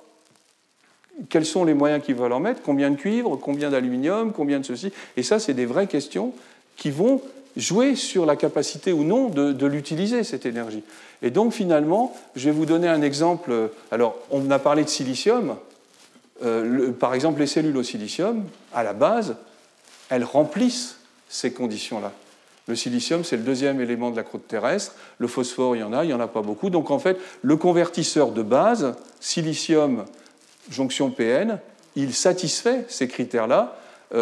Quels sont les moyens qu'il va leur mettre? Combien de cuivre? Combien d'aluminium? Combien de ceci? Et ça, c'est des vraies questions qui vont jouer sur la capacité ou non de l'utiliser, cette énergie. Et donc, finalement, je vais vous donner un exemple. Alors, on a parlé de silicium. Par exemple, les cellules au silicium, à la base, elles remplissent ces conditions-là. Le silicium, c'est le deuxième élément de la croûte terrestre. Le phosphore, il y en a pas beaucoup. Donc, en fait, le convertisseur de base, silicium, jonction PN, il satisfait ces critères-là.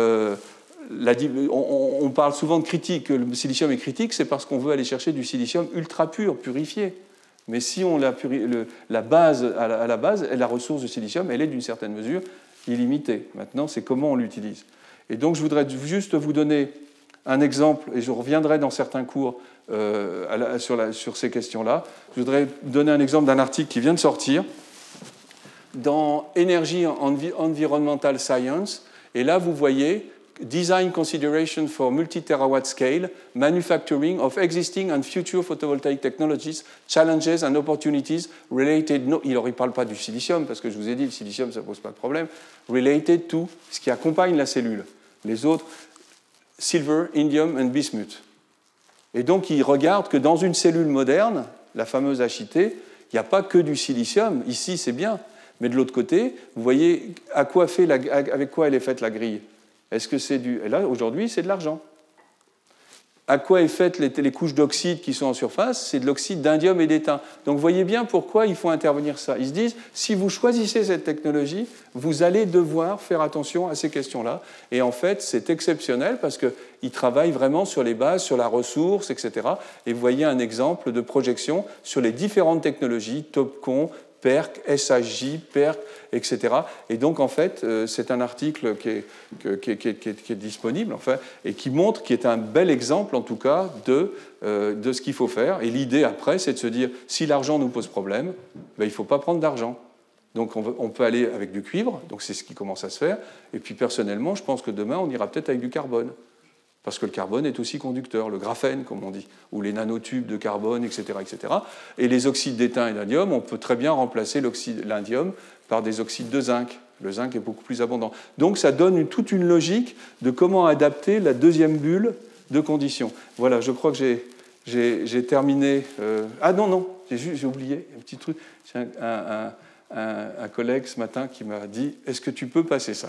On parle souvent de critique, que le silicium est critique, c'est parce qu'on veut aller chercher du silicium ultra pur, purifié. Mais si on la base, à la base, la ressource de silicium, elle est d'une certaine mesure illimitée. Maintenant, c'est comment on l'utilise. Et donc, je voudrais juste vous donner un exemple, et je reviendrai dans certains cours sur ces questions-là. Je voudrais donner un exemple d'un article qui vient de sortir dans Energy Environmental Science. Et là, vous voyez Design Consideration for Multi-Terawatt Scale, Manufacturing of Existing and Future Photovoltaic Technologies, Challenges and Opportunities Related. No, il ne parle pas du silicium, parce que je vous ai dit, le silicium, ça ne pose pas de problème. Related to ce qui accompagne la cellule. Les autres, silver, indium and bismuth. Et donc, il regarde que dans une cellule moderne, la fameuse HIT, il n'y a pas que du silicium. Ici, c'est bien. Mais de l'autre côté, vous voyez avec quoi elle est faite la grille. Est-ce que c'est du... Et là, aujourd'hui, c'est de l'argent. À quoi est faite les couches d'oxyde qui sont en surface? C'est de l'oxyde d'indium et d'étain. Donc, vous voyez bien pourquoi il faut intervenir ça. Ils se disent, si vous choisissez cette technologie, vous allez devoir faire attention à ces questions-là. Et en fait, c'est exceptionnel parce qu'ils travaillent vraiment sur les bases, sur la ressource, etc. Et vous voyez un exemple de projection sur les différentes technologies, TOPCon, PERC, SHJ, PERC, etc. Et donc, en fait, c'est un article qui est disponible, enfin, et qui montre, qui est un bel exemple, en tout cas, de ce qu'il faut faire. Et l'idée, après, c'est de se dire, si l'argent nous pose problème, ben, il ne faut pas prendre d'argent. Donc, on peut aller avec du cuivre, donc c'est ce qui commence à se faire. Et puis, personnellement, je pense que demain, on ira peut-être avec du carbone. Parce que le carbone est aussi conducteur, le graphène, comme on dit, ou les nanotubes de carbone, etc., etc. Et les oxydes d'étain et d'indium, on peut très bien remplacer l'indium par des oxydes de zinc. Le zinc est beaucoup plus abondant. Donc ça donne toute une logique de comment adapter la deuxième bulle de conditions. Voilà, je crois que j'ai terminé. Ah non, j'ai oublié un petit truc. J'ai un collègue ce matin qui m'a dit « Est-ce que tu peux passer ça ?»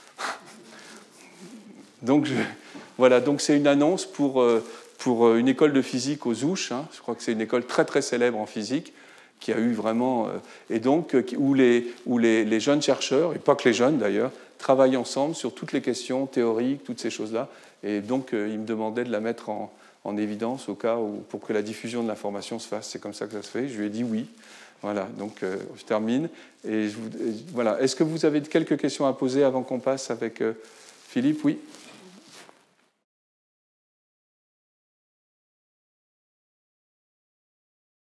Donc voilà, donc c'est une annonce pour une école de physique aux Ouches. Je crois que c'est une école très très célèbre en physique, qui a eu vraiment... et donc, où les jeunes chercheurs, et pas que les jeunes d'ailleurs, travaillent ensemble sur toutes les questions théoriques, toutes ces choses-là. Et donc, il me demandait de la mettre en évidence au cas où, pour que la diffusion de l'information se fasse. C'est comme ça que ça se fait. Je lui ai dit oui. Voilà, donc je termine. Voilà. Est-ce que vous avez quelques questions à poser avant qu'on passe avec Philippe? Oui.